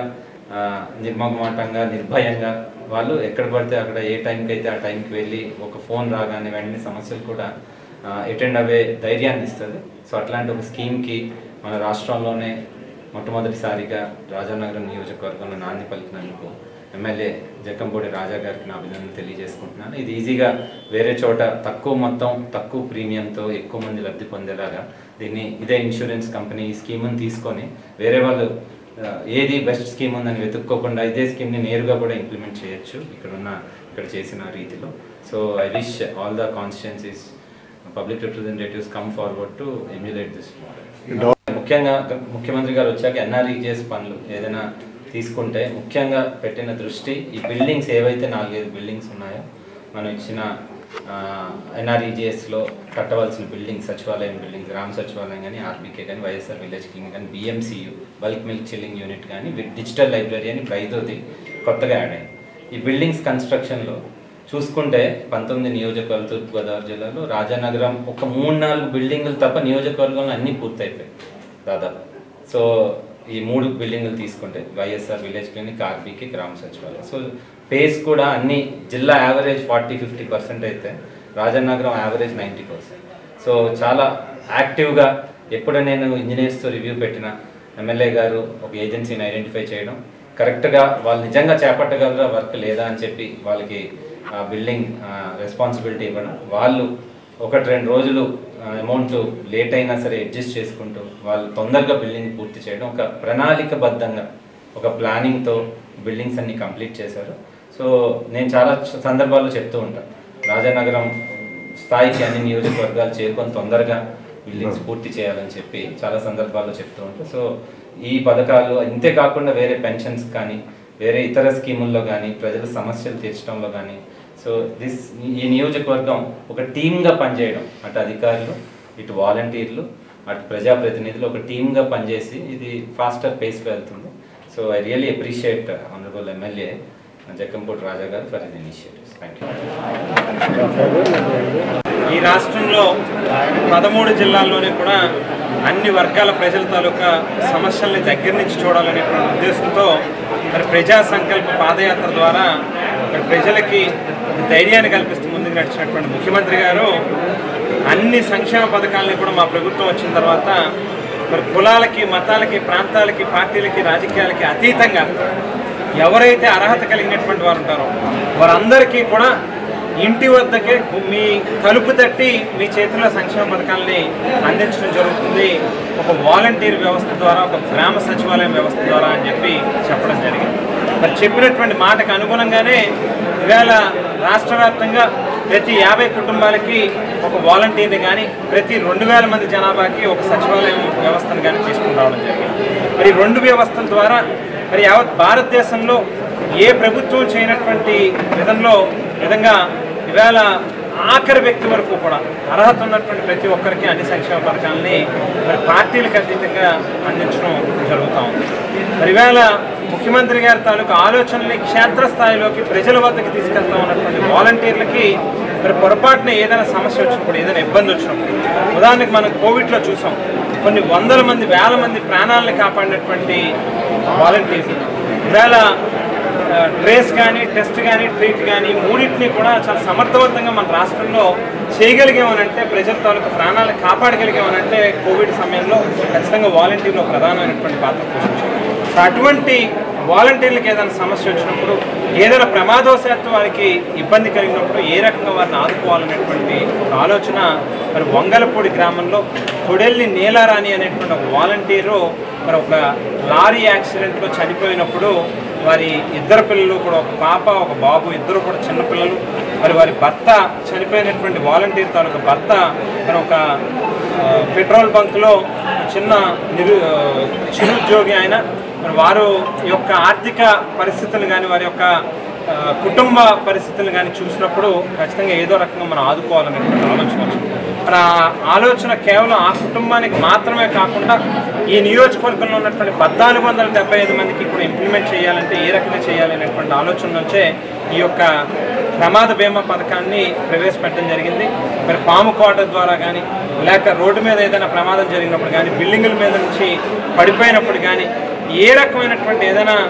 నిర్మమాటంగా నిర్భయంగా వాళ్ళు ఎక్కడ పడితే అక్కడ ఏ టైంకి అయితే ఆ టైంకి వెళ్ళి ఒక ఫోన్ రాగానే వెంటనే సమస్యలు కూడా అటెండ్ అవ్వే ధైర్యాన్ని ఇస్తుంది. సో అట్లాంటి ఒక స్కీమ్కి మన రాష్ట్రంలోనే మొట్టమొదటిసారిగా రాజానగరం నియోజకవర్గంలో నాంది పలికినందుకు ఎమ్మెల్యే జక్కంపూడి రాజా గారికి నా అభినందనలు తెలియజేసుకుంటున్నాను. ఇది ఈజీగా వేరే చోట తక్కువ మొత్తం తక్కువ ప్రీమియంతో ఎక్కువ మంది లబ్ధి పొందేలాగా దీన్ని ఇదే ఇన్సూరెన్స్ కంపెనీ ఈ స్కీమ్ని తీసుకొని వేరే వాళ్ళు ఏది బెస్ట్ స్కీమ్ ఉందని వెతుక్కోకుండా ఇదే స్కీమ్ని నేరుగా కూడా ఇంప్లిమెంట్ చేయొచ్చు ఇక్కడ ఉన్న ఇక్కడ చేసిన రీతిలో. So I wish all the constituencies public representatives come forward to emulate this model. ముఖ్యంగా ముఖ్యమంత్రి గారు వచ్చాక ఎన్ఆర్ఈజీఎస్ పనులు ఏదైనా తీసుకుంటే ముఖ్యంగా పెట్టిన దృష్టి ఈ బిల్డింగ్స్ ఏవైతే నాలుగైదు బిల్డింగ్స్ ఉన్నాయో మనం ఇచ్చిన ఎన్ఆర్ఈజీఎస్లో కట్టవలసిన బిల్డింగ్ సచివాలయం బిల్డింగ్ గ్రామ సచివాలయం కానీ ఆర్బీకే కానీ వైఎస్ఆర్ విలేజ్ క్లినిక్ కానీ BMCU bulk milk chilling unit కానీ డిజిటల్ లైబ్రరీ అని ఐదోది కొత్తగా యాడ్ అయింది. ఈ బిల్డింగ్స్ కన్స్ట్రక్షన్లో చూసుకుంటే పంతొమ్మిది నియోజకవర్గాలు తూర్పుగోదావరి జిల్లాలో రాజానగరం ఒక మూడు నాలుగు బిల్డింగులు తప్ప నియోజకవర్గంలో అన్నీ పూర్తయిపోయాయి దాదాపు. సో ఈ మూడు బిల్డింగులు తీసుకుంటే వైఎస్ఆర్ విలేజ్ క్లినిక్ ఆర్బీకే గ్రామ సచివాలయం. సో పేస్ కూడా అన్ని జిల్లా యావరేజ్ ఫార్టీ ఫిఫ్టీ పర్సెంట్ అయితే Rajanagaram average ninety percent. So చాలా యాక్టివ్గా ఎప్పుడు నేను ఇంజనీర్స్తో రివ్యూ పెట్టిన ఎమ్మెల్యే గారు ఒక ఏజెన్సీని ఐడెంటిఫై చేయడం, కరెక్ట్గా వాళ్ళు నిజంగా చేపట్టగలరా వర్క్ లేదా అని చెప్పి వాళ్ళకి బిల్డింగ్ రెస్పాన్సిబిలిటీ ఇవ్వడం, వాళ్ళు ఒకటి రెండు రోజులు అమౌంట్ లేట్ అయినా సరే అడ్జస్ట్ చేసుకుంటూ వాళ్ళు తొందరగా బిల్డింగ్ పూర్తి చేయడం, ఒక ప్రణాళికబద్ధంగా ఒక ప్లానింగ్తో బిల్డింగ్స్ అన్ని కంప్లీట్ చేశారు. సో నేను చాలా సందర్భాల్లో చెప్తూ ఉంటాను రాజానగరం స్థాయికి అన్ని నియోజకవర్గాలు చేరుకొని తొందరగా బిల్డింగ్స్ పూర్తి చేయాలని చెప్పి చాలా సందర్భాల్లో చెప్తూ ఉంటాను. సో ఈ పథకాలు ఇంతే కాకుండా వేరే పెన్షన్స్ కానీ వేరే ఇతర స్కీముల్లో కానీ ప్రజల సమస్యలు తీర్చడంలో కానీ సో దిస్ ఈ నియోజకవర్గం ఒక టీమ్గా పనిచేయడం, అటు అధికారులు ఇటు వాలంటీర్లు అటు ప్రజాప్రతినిధులు ఒక టీమ్గా పనిచేసి ఇది ఫాస్టర్ పేస్లో వెళ్తుంది. So I really appreciate honourable MLA Jakkampudi Raja గారు for his initiatives. Thank you. ఈ రాష్ట్రంలో పదమూడు జిల్లాల్లోనే కూడా అన్ని వర్గాల ప్రజల తాలూకా సమస్యల్ని దగ్గర నుంచి చూడాలనేటువంటి ఉద్దేశంతో మరి ప్రజా సంకల్ప పాదయాత్ర ద్వారా మరి ప్రజలకి ధైర్యాన్ని కల్పిస్తూ ముందుకు నడిచినటువంటి ముఖ్యమంత్రి గారు అన్ని సంక్షేమ పథకాలని కూడా మా ప్రభుత్వం వచ్చిన తర్వాత మరి కులాలకి మతాలకి ప్రాంతాలకి పార్టీలకి రాజకీయాలకి అతీతంగా ఎవరైతే అర్హత కలిగినటువంటి వారు ఉంటారో వారందరికీ కూడా ఇంటి వద్దకే మీ తలుపు తట్టి మీ చేతిలో సంక్షేమ పథకాలని అందించడం జరుగుతుంది ఒక వాలంటీర్ వ్యవస్థ ద్వారా, ఒక గ్రామ సచివాలయం వ్యవస్థ ద్వారా అని చెప్పి చెప్పడం జరిగింది. మరి చెప్పినటువంటి మాటకు అనుగుణంగానే ఇవాళ రాష్ట్ర వ్యాప్తంగా ప్రతి యాభై కుటుంబాలకి ఒక వాలంటీర్ని కానీ ప్రతి రెండు వేల మంది జనాభాకి ఒక సచివాలయం వ్యవస్థను కానీ తీసుకుని రావడం జరిగింది. మరి రెండు వ్యవస్థల ద్వారా మరి యావత్ భారతదేశంలో ఏ ప్రభుత్వం చేయనటువంటి విధంలో విధంగా ఇవాళ ఆఖరి వ్యక్తి వరకు కూడా అర్హత ఉన్నటువంటి ప్రతి ఒక్కరికి అన్ని సంక్షేమ పథకాలని మరి పార్టీలకు అతీతంగా అందించడం జరుగుతూ ఉంది. మరి ఇవాళ ముఖ్యమంత్రి గారి తాలూకు ఆలోచనల్ని క్షేత్రస్థాయిలోకి ప్రజల వద్దకు తీసుకెళ్తా ఉన్నటువంటి వాలంటీర్లకి మరి పొరపాటున ఏదైనా సమస్య వచ్చినప్పుడు ఏదైనా ఇబ్బంది వచ్చినప్పుడు ఉదాహరణకు మనం కోవిడ్లో చూసాం కొన్ని వందల మంది వేల మంది ప్రాణాలను కాపాడినటువంటి వాలంటీర్స్ ఇవాళ ట్రేస్ కానీ టెస్ట్ కానీ ట్రీట్ కానీ మూడింటిని కూడా చాలా సమర్థవంతంగా మన రాష్ట్రంలో చేయగలిగామనంటే ప్రజల తాలూకు ప్రాణాలను కాపాడగలిగామనంటే కోవిడ్ సమయంలో ఖచ్చితంగా వాలంటీర్లు ప్రధానమైనటువంటి పాత్ర పోషించారు. సో అటువంటి వాలంటీర్లకు ఏదైనా సమస్య వచ్చినప్పుడు ఏదైనా ప్రమాదవశాత్తు వారికి ఇబ్బంది కలిగినప్పుడు ఏ రకంగా వారిని ఆదుకోవాలనేటువంటి ఆలోచన మరి వంగలపూడి గ్రామంలో కొడెల్లి నీలారాణి అనేటువంటి ఒక వాలంటీరు మరి ఒక లారీ యాక్సిడెంట్లో చనిపోయినప్పుడు వారి ఇద్దరు పిల్లలు కూడా ఒక పాప ఒక బాబు ఇద్దరు కూడా చిన్నపిల్లలు మరి వారి భర్త చనిపోయినటువంటి వాలంటీర్ తాలూకు భర్త మరి ఒక పెట్రోల్ బంక్లో చిన్న నిరు చిరుద్యోగి ఆయన మరి వారు యొక్క ఆర్థిక పరిస్థితులు కానీ వారి యొక్క కుటుంబ పరిస్థితులు కానీ చూసినప్పుడు ఖచ్చితంగా ఏదో రకంగా మనం ఆదుకోవాలనేటువంటి ఆలోచన వచ్చింది. మరి ఆ ఆలోచన కేవలం ఆ కుటుంబానికి మాత్రమే కాకుండా ఈ నియోజకవర్గంలో ఉన్నటువంటి పద్నాలుగు వందల డెబ్బై ఐదు మందికి కూడా ఇంప్లిమెంట్ చేయాలంటే ఏ రకంగా చేయాలనేటువంటి ఆలోచన నుంచే ఈ యొక్క ప్రమాద బీమా పథకాన్ని ప్రవేశపెట్టడం జరిగింది. మరి పాము కోట ద్వారా కానీ లేక రోడ్డు మీద ఏదైనా ప్రమాదం జరిగినప్పుడు కానీ బిల్డింగుల మీద నుంచి పడిపోయినప్పుడు కానీ ఏ రకమైనటువంటి ఏదైనా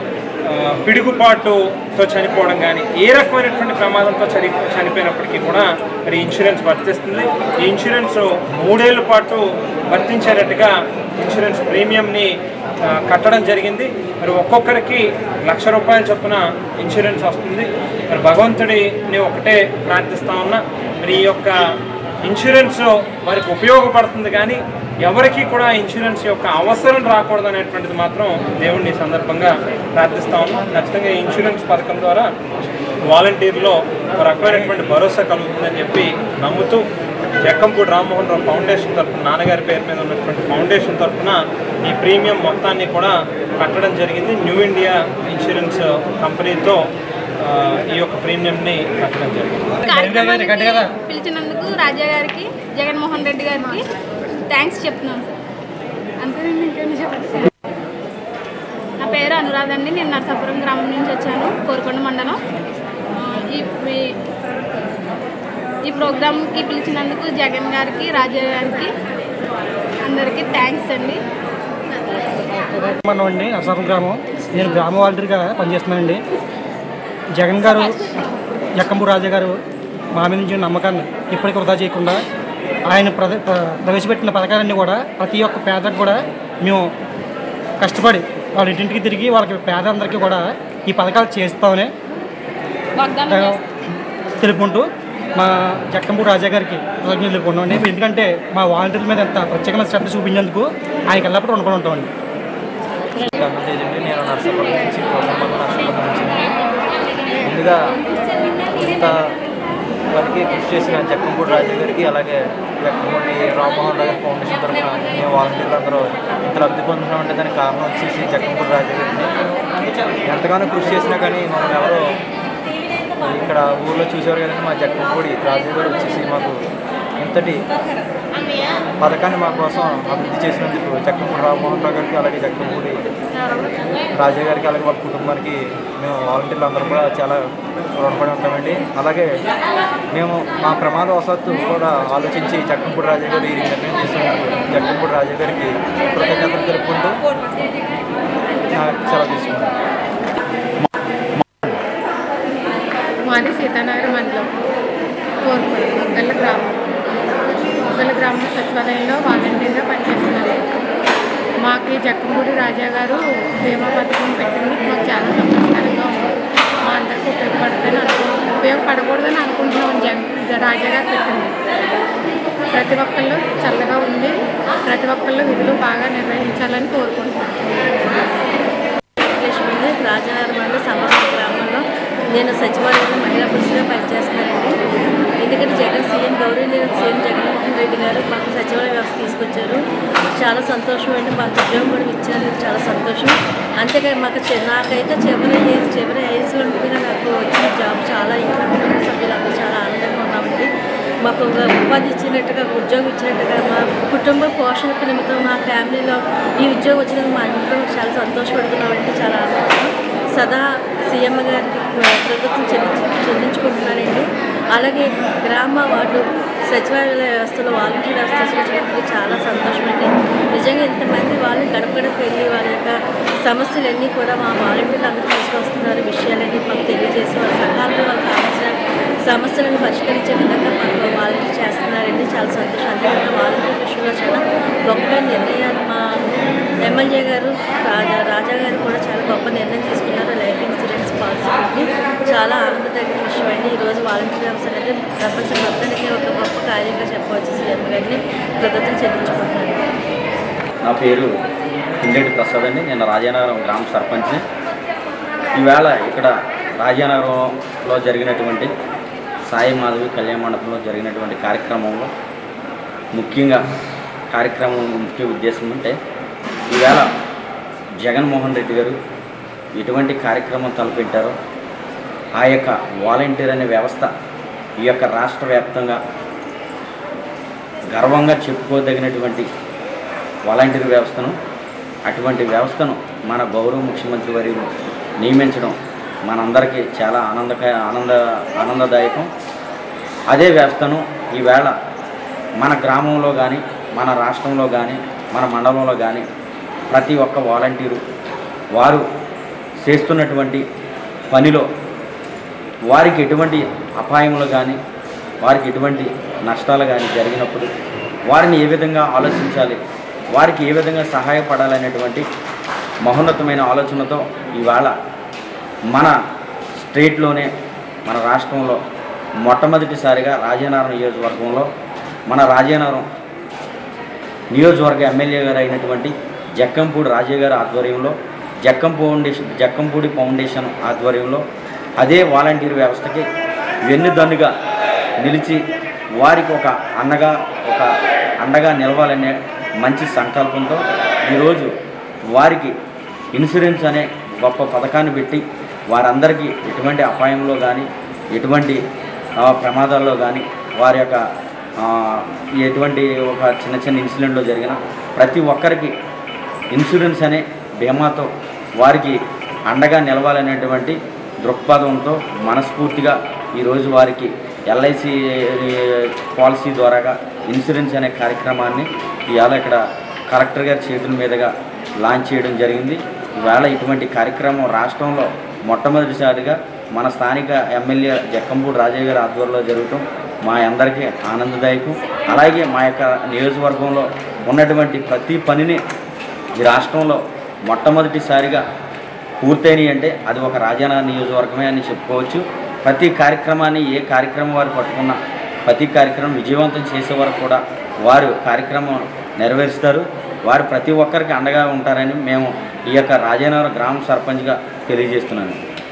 పిడుగుపాటుతో చనిపోవడం కానీ ఏ రకమైనటువంటి ప్రమాదంతో చని చనిపోయినప్పటికీ కూడా మరి ఇన్సూరెన్స్ వర్తిస్తుంది. ఈ ఇన్సూరెన్స్ మూడేళ్ల పాటు వర్తించేటట్టుగా ఇన్సూరెన్స్ ప్రీమియంని కట్టడం జరిగింది. మరి ఒక్కొక్కరికి లక్ష రూపాయల చొప్పున ఇన్సూరెన్స్ వస్తుంది. మరి భగవంతుడిని ఒకటే ప్రార్థిస్తా ఉన్నా, మరి ఈ యొక్క ఇన్సూరెన్స్ వారికి ఉపయోగపడుతుంది కానీ ఎవరికి కూడా ఇన్సూరెన్స్ యొక్క అవసరం రాకూడదు అనేటువంటిది మాత్రం దేవుడిని సందర్భంగా ప్రార్థిస్తా ఉన్నాం. ఖచ్చితంగా ఈ ఇన్సూరెన్స్ పథకం ద్వారా వాలంటీర్లో ఒక రకమైనటువంటి భరోసా కలుగుతుందని చెప్పి నమ్ముతూ జక్కంపూడి రామ్మోహన్ రావు ఫౌండేషన్ తరఫున, నాన్నగారి పేరు మీద ఉన్నటువంటి ఫౌండేషన్ తరఫున ఈ ప్రీమియం మొత్తాన్ని కూడా కట్టడం జరిగింది. న్యూ ఇండియా ఇన్సూరెన్స్ కంపెనీతో ఈ యొక్క ప్రీమియంని కట్టడం జరిగింది. పిలిచినందుకు రాజా గారికి, జగన్మోహన్ రెడ్డి గారికి థ్యాంక్స్ చెప్తున్నాను సార్. అంతేనండి, ఇంకేమి చెప్పండి. నా పేరు అనురాధ అండి. నేను నరసాపురం గ్రామం నుంచి వచ్చాను, కోరుకొండ మండలం. ఈ ఈ ప్రోగ్రామ్కి పిలిచినందుకు జగన్ గారికి, రాజా గారికి అందరికీ థ్యాంక్స్ అండి. మనం అండి నరసాపురం గ్రామం. నేను గ్రామ వాలంటీర్గా పనిచేస్తున్నానండి. జగన్ గారు, జక్కంపూడి రాజా గారు మా మీద నుంచి నమ్మకాన్ని ఇప్పటికీ వృధా చేయకుండా ఆయన ప్ర ప్రవేశపెట్టిన పథకాలన్నీ కూడా ప్రతి ఒక్క పేదకు కూడా మేము కష్టపడి వాళ్ళ ఇంటింటికి తిరిగి వాళ్ళకి పేదలందరికీ కూడా ఈ పథకాలు చేస్తామని తెలుపుకుంటూ మా జక్కంపూడి రాజా గారికి కృతజ్ఞతలు తెలుపుకుంటామండి. ఎందుకంటే మా వాలంటీర్ల మీద ఎంత ప్రత్యేకమైన శ్రద్ధ చూపించేందుకు ఆయనకి ఎల్లప్పుడూ రుణపడి ఉంటామండి. నేను నర్సాపురం నుంచి నర్సాపురం నుంచి ముందుగా ఇంత వరకు కృషి చేసిన జక్కంపూడి రాజా గారికి, అలాగే జక్కంపూడి రామ్మోహన్ రావు ఫౌండేషన్ తరఫున మేము వాలంటీర్లు అందరూ ఇంత లబ్ధి పొందుతున్నామంటే దానికి కారణం వచ్చేసి జక్కంపూడి రాజా గారిని. ఎంతగానో కృషి చేసినా కానీ మమ్మల్ని ఎవరో ఇక్కడ ఊళ్ళో చూసేవారు కదండి. మా జక్కంపూడి రాజా గారు వచ్చేసి మాకు ఇంతటి పథకాన్ని మా కోసం అభివృద్ధి చేసినందుకు జక్కంపూడి రామ్మోహన్ రావు గారికి, అలాగే జక్కంపూడి రాజా గారికి, అలాగే వాళ్ళ కుటుంబానికి మేము వాలంటీర్లు అందరూ కూడా చాలా రుణపడి ఉంటామండి. అలాగే మేము మా ప్రమాదవశాత్తు కూడా ఆలోచించి జక్కంపూడి రాజా గారు ఈ నిర్ణయం తీసుకున్నందుకు జక్కంపూడి రాజా గారికి కృతజ్ఞతలు తెలుపుకుంటూ సెలవు తీసుకుంటాం. మాది సీతానగర్ మండలం, కోరుకొండ మొగ్గల గ్రామం. మొగ్గల గ్రామం సచివాలయంలో వాలంటీర్గా పనిచేస్తున్నారు. మాకు ఈ జక్కంపూడి రాజా గారు బీమా పథకం పెట్టింది మాకు చాలా సంతోషకరంగా ఉంది. మా అందరికీ ఉపయోగపడుతుందని అనుకో ఉపయోగపడకూడదని అనుకుంటున్నాం. జగ రాజా గారు పెట్టింది ప్రతి ఒక్కళ్ళు చల్లగా ఉంది, ప్రతి ఒక్కళ్ళు విధులు బాగా నిర్వహించాలని కోరుకుంటున్నాం. రాజానగర్ మండలం సమస్త గ్రామంలో నేను సచివాలయంలో మహిళా పురుషులుగా పనిచేస్తున్నానండి. ఎందుకంటే జగన్ సీఎం గౌరవనీయులు సీఎం జగన్మోహన్ రెడ్డి గారు మాకు సచివాలయ వ్యవస్థ తీసుకొచ్చారు. చాలా సంతోషం అండి. మాకు ఉద్యోగం కూడా ఇచ్చినందుకు చాలా సంతోషం. అంతేకాదు మాకు నాకైతే చివరి ఏజ్ చివరి ఏజ్లో ఉండిపోయినా నాకు వచ్చిన జాబ్ చాలా ఇంకా కుటుంబ సభ్యులందరూ చాలా ఆనందంగా ఉన్నామండి. మాకు ఉపాధి ఇచ్చినట్టుగా, ఉద్యోగం ఇచ్చినట్టుగా, మా కుటుంబ పోషణకు నిమిత్తం మా ఫ్యామిలీలో ఈ ఉద్యోగం వచ్చినందుకు మా ఇంట్లో చాలా సంతోషపడుతున్నామండి. చాలా ఆనందంగా సదా సీఎం గారికి ప్రభుత్వం చెల్లించు చెల్లించుకుంటున్నానండి. అలాగే గ్రామ వార్డు సచివాలయ వ్యవస్థలో వాలంటీర్ వ్యవస్థ తీసుకొచ్చినందుకు చాలా సంతోషమండి. నిజంగా ఇంతమంది వాళ్ళు గడప గడప వెళ్ళి వాళ్ళ యొక్క సమస్యలన్నీ కూడా మా వాలంటీర్లు అందరూ తీసుకొస్తున్నారు. విషయాలన్నీ మాకు తెలియజేసి వాళ్ళ సంఘాలతో వాళ్ళకి కావాల్సిన సమస్యలను పరిష్కరించే విధంగా మాకు వాలంటీర్ చేస్తున్నారండి. చాలా సంతోషం. అంతేకాకుండా వాలంటీర్ విషయంలో చాలా గొప్ప నిర్ణయాలు మా ఎమ్మెల్యే గారు రాజా రాజా గారు కూడా చాలా గొప్ప నిర్ణయం తీసుకున్నారు. లైఫ్ ఇన్సూరెన్స్ పాలసీ పెట్టి చాలా ఆనందదగిన విషయం అండి. ఈరోజు వాలంటీర్ వ్యవస్థ అనేది ప్రపంచం మొత్తానికి ఒక గొప్ప కార్యంగా చెప్పవచ్చు. సీఎం గారిని కృతజ్ఞతలు చెల్లించుకుంటున్నాను. నా పేరు కిందెడ్డి ప్రసాద్ అండి. నేను రాజానగరం గ్రామ సర్పంచ్ని. ఈవేళ ఇక్కడ రాజానగరంలో జరిగినటువంటి సాయి మాధవి కళ్యాణ మండపంలో జరిగినటువంటి కార్యక్రమంలో ముఖ్యంగా కార్యక్రమం ముఖ్య ఉద్దేశం అంటే ఈవేళ జగన్మోహన్ రెడ్డి గారు ఎటువంటి కార్యక్రమం తలపెట్టారో ఆ యొక్క వాలంటీర్ అనే వ్యవస్థ ఈ యొక్క రాష్ట్ర వ్యాప్తంగా గర్వంగా చెప్పుకోదగినటువంటి వాలంటీర్ వ్యవస్థను, అటువంటి వ్యవస్థను మన గౌరవ ముఖ్యమంత్రి వర్యులు నియమించడం మనందరికీ చాలా ఆనందక ఆనంద ఆనందదాయకం. అదే వ్యవస్థను ఈవేళ మన గ్రామంలో కానీ, మన రాష్ట్రంలో కానీ, మన మండలంలో కానీ ప్రతి ఒక్క వాలంటీరు వారు చేస్తున్నటువంటి పనిలో వారికి ఎటువంటి అపాయములు కానీ వారికి ఎటువంటి నష్టాలు కానీ జరిగినప్పుడు వారిని ఏ విధంగా ఆలోచించాలి, వారికి ఏ విధంగా సహాయపడాలనేటువంటి మహోన్నతమైన ఆలోచనతో ఇవాళ మన స్టేట్లోనే మన రాష్ట్రంలో మొట్టమొదటిసారిగా రాజానగరం నియోజకవర్గంలో మన రాజానగరం నియోజకవర్గ ఎమ్మెల్యే గారు అయినటువంటి జక్కంపూడి రాజయ్య గారి ఆధ్వర్యంలో జక్కం ఫౌండేషన్ జక్కంపూడి ఫౌండేషన్ ఆధ్వర్యంలో అదే వాలంటీర్ వ్యవస్థకి వెన్నుదన్నుగా నిలిచి వారికి ఒక అన్నగా ఒక అండగా నిలవాలనే మంచి సంకల్పంతో ఈరోజు వారికి ఇన్సూరెన్స్ అనే గొప్ప పథకాన్ని పెట్టి వారందరికీ ఎటువంటి అపాయంలో కానీ ఎటువంటి ప్రమాదాల్లో కానీ వారి యొక్క ఎటువంటి ఒక చిన్న చిన్న ఇన్సిడెంట్లో జరిగిన ప్రతి ఒక్కరికి ఇన్సూరెన్స్ అనే బీమాతో వారికి అండగా నిలవాలనేటువంటి దృక్పథంతో మనస్ఫూర్తిగా ఈరోజు వారికి ఎల్ఐసి పాలసీ ద్వారాగా ఇన్సూరెన్స్ అనే కార్యక్రమాన్ని ఇవాళ ఇక్కడ కలెక్టర్ గారి చేతుల మీదుగా లాంచ్ చేయడం జరిగింది. ఇవాళ ఇటువంటి కార్యక్రమం రాష్ట్రంలో మొట్టమొదటిసారిగా మన స్థానిక ఎమ్మెల్యే జక్కంపూడి రాజయ్య గారి ఆధ్వర్యంలో జరగటం మా అందరికీ ఆనందదాయకం. అలాగే మా యొక్క నియోజకవర్గంలో ఉన్నటువంటి ప్రతి పనిని ఈ రాష్ట్రంలో మొట్టమొదటిసారిగా పూర్తయినాయి అంటే అది ఒక రాజానగరం నియోజకవర్గమే అని చెప్పుకోవచ్చు. ప్రతి కార్యక్రమాన్ని ఏ కార్యక్రమం వారు పట్టుకున్నా ప్రతి కార్యక్రమం విజయవంతం చేసే వరకు కూడా వారు కార్యక్రమం నెరవేరుస్తారు. వారు ప్రతి ఒక్కరికి అండగా ఉంటారని మేము ఈ యొక్క రాజానగరం గ్రామ సర్పంచ్గా తెలియజేస్తున్నాను.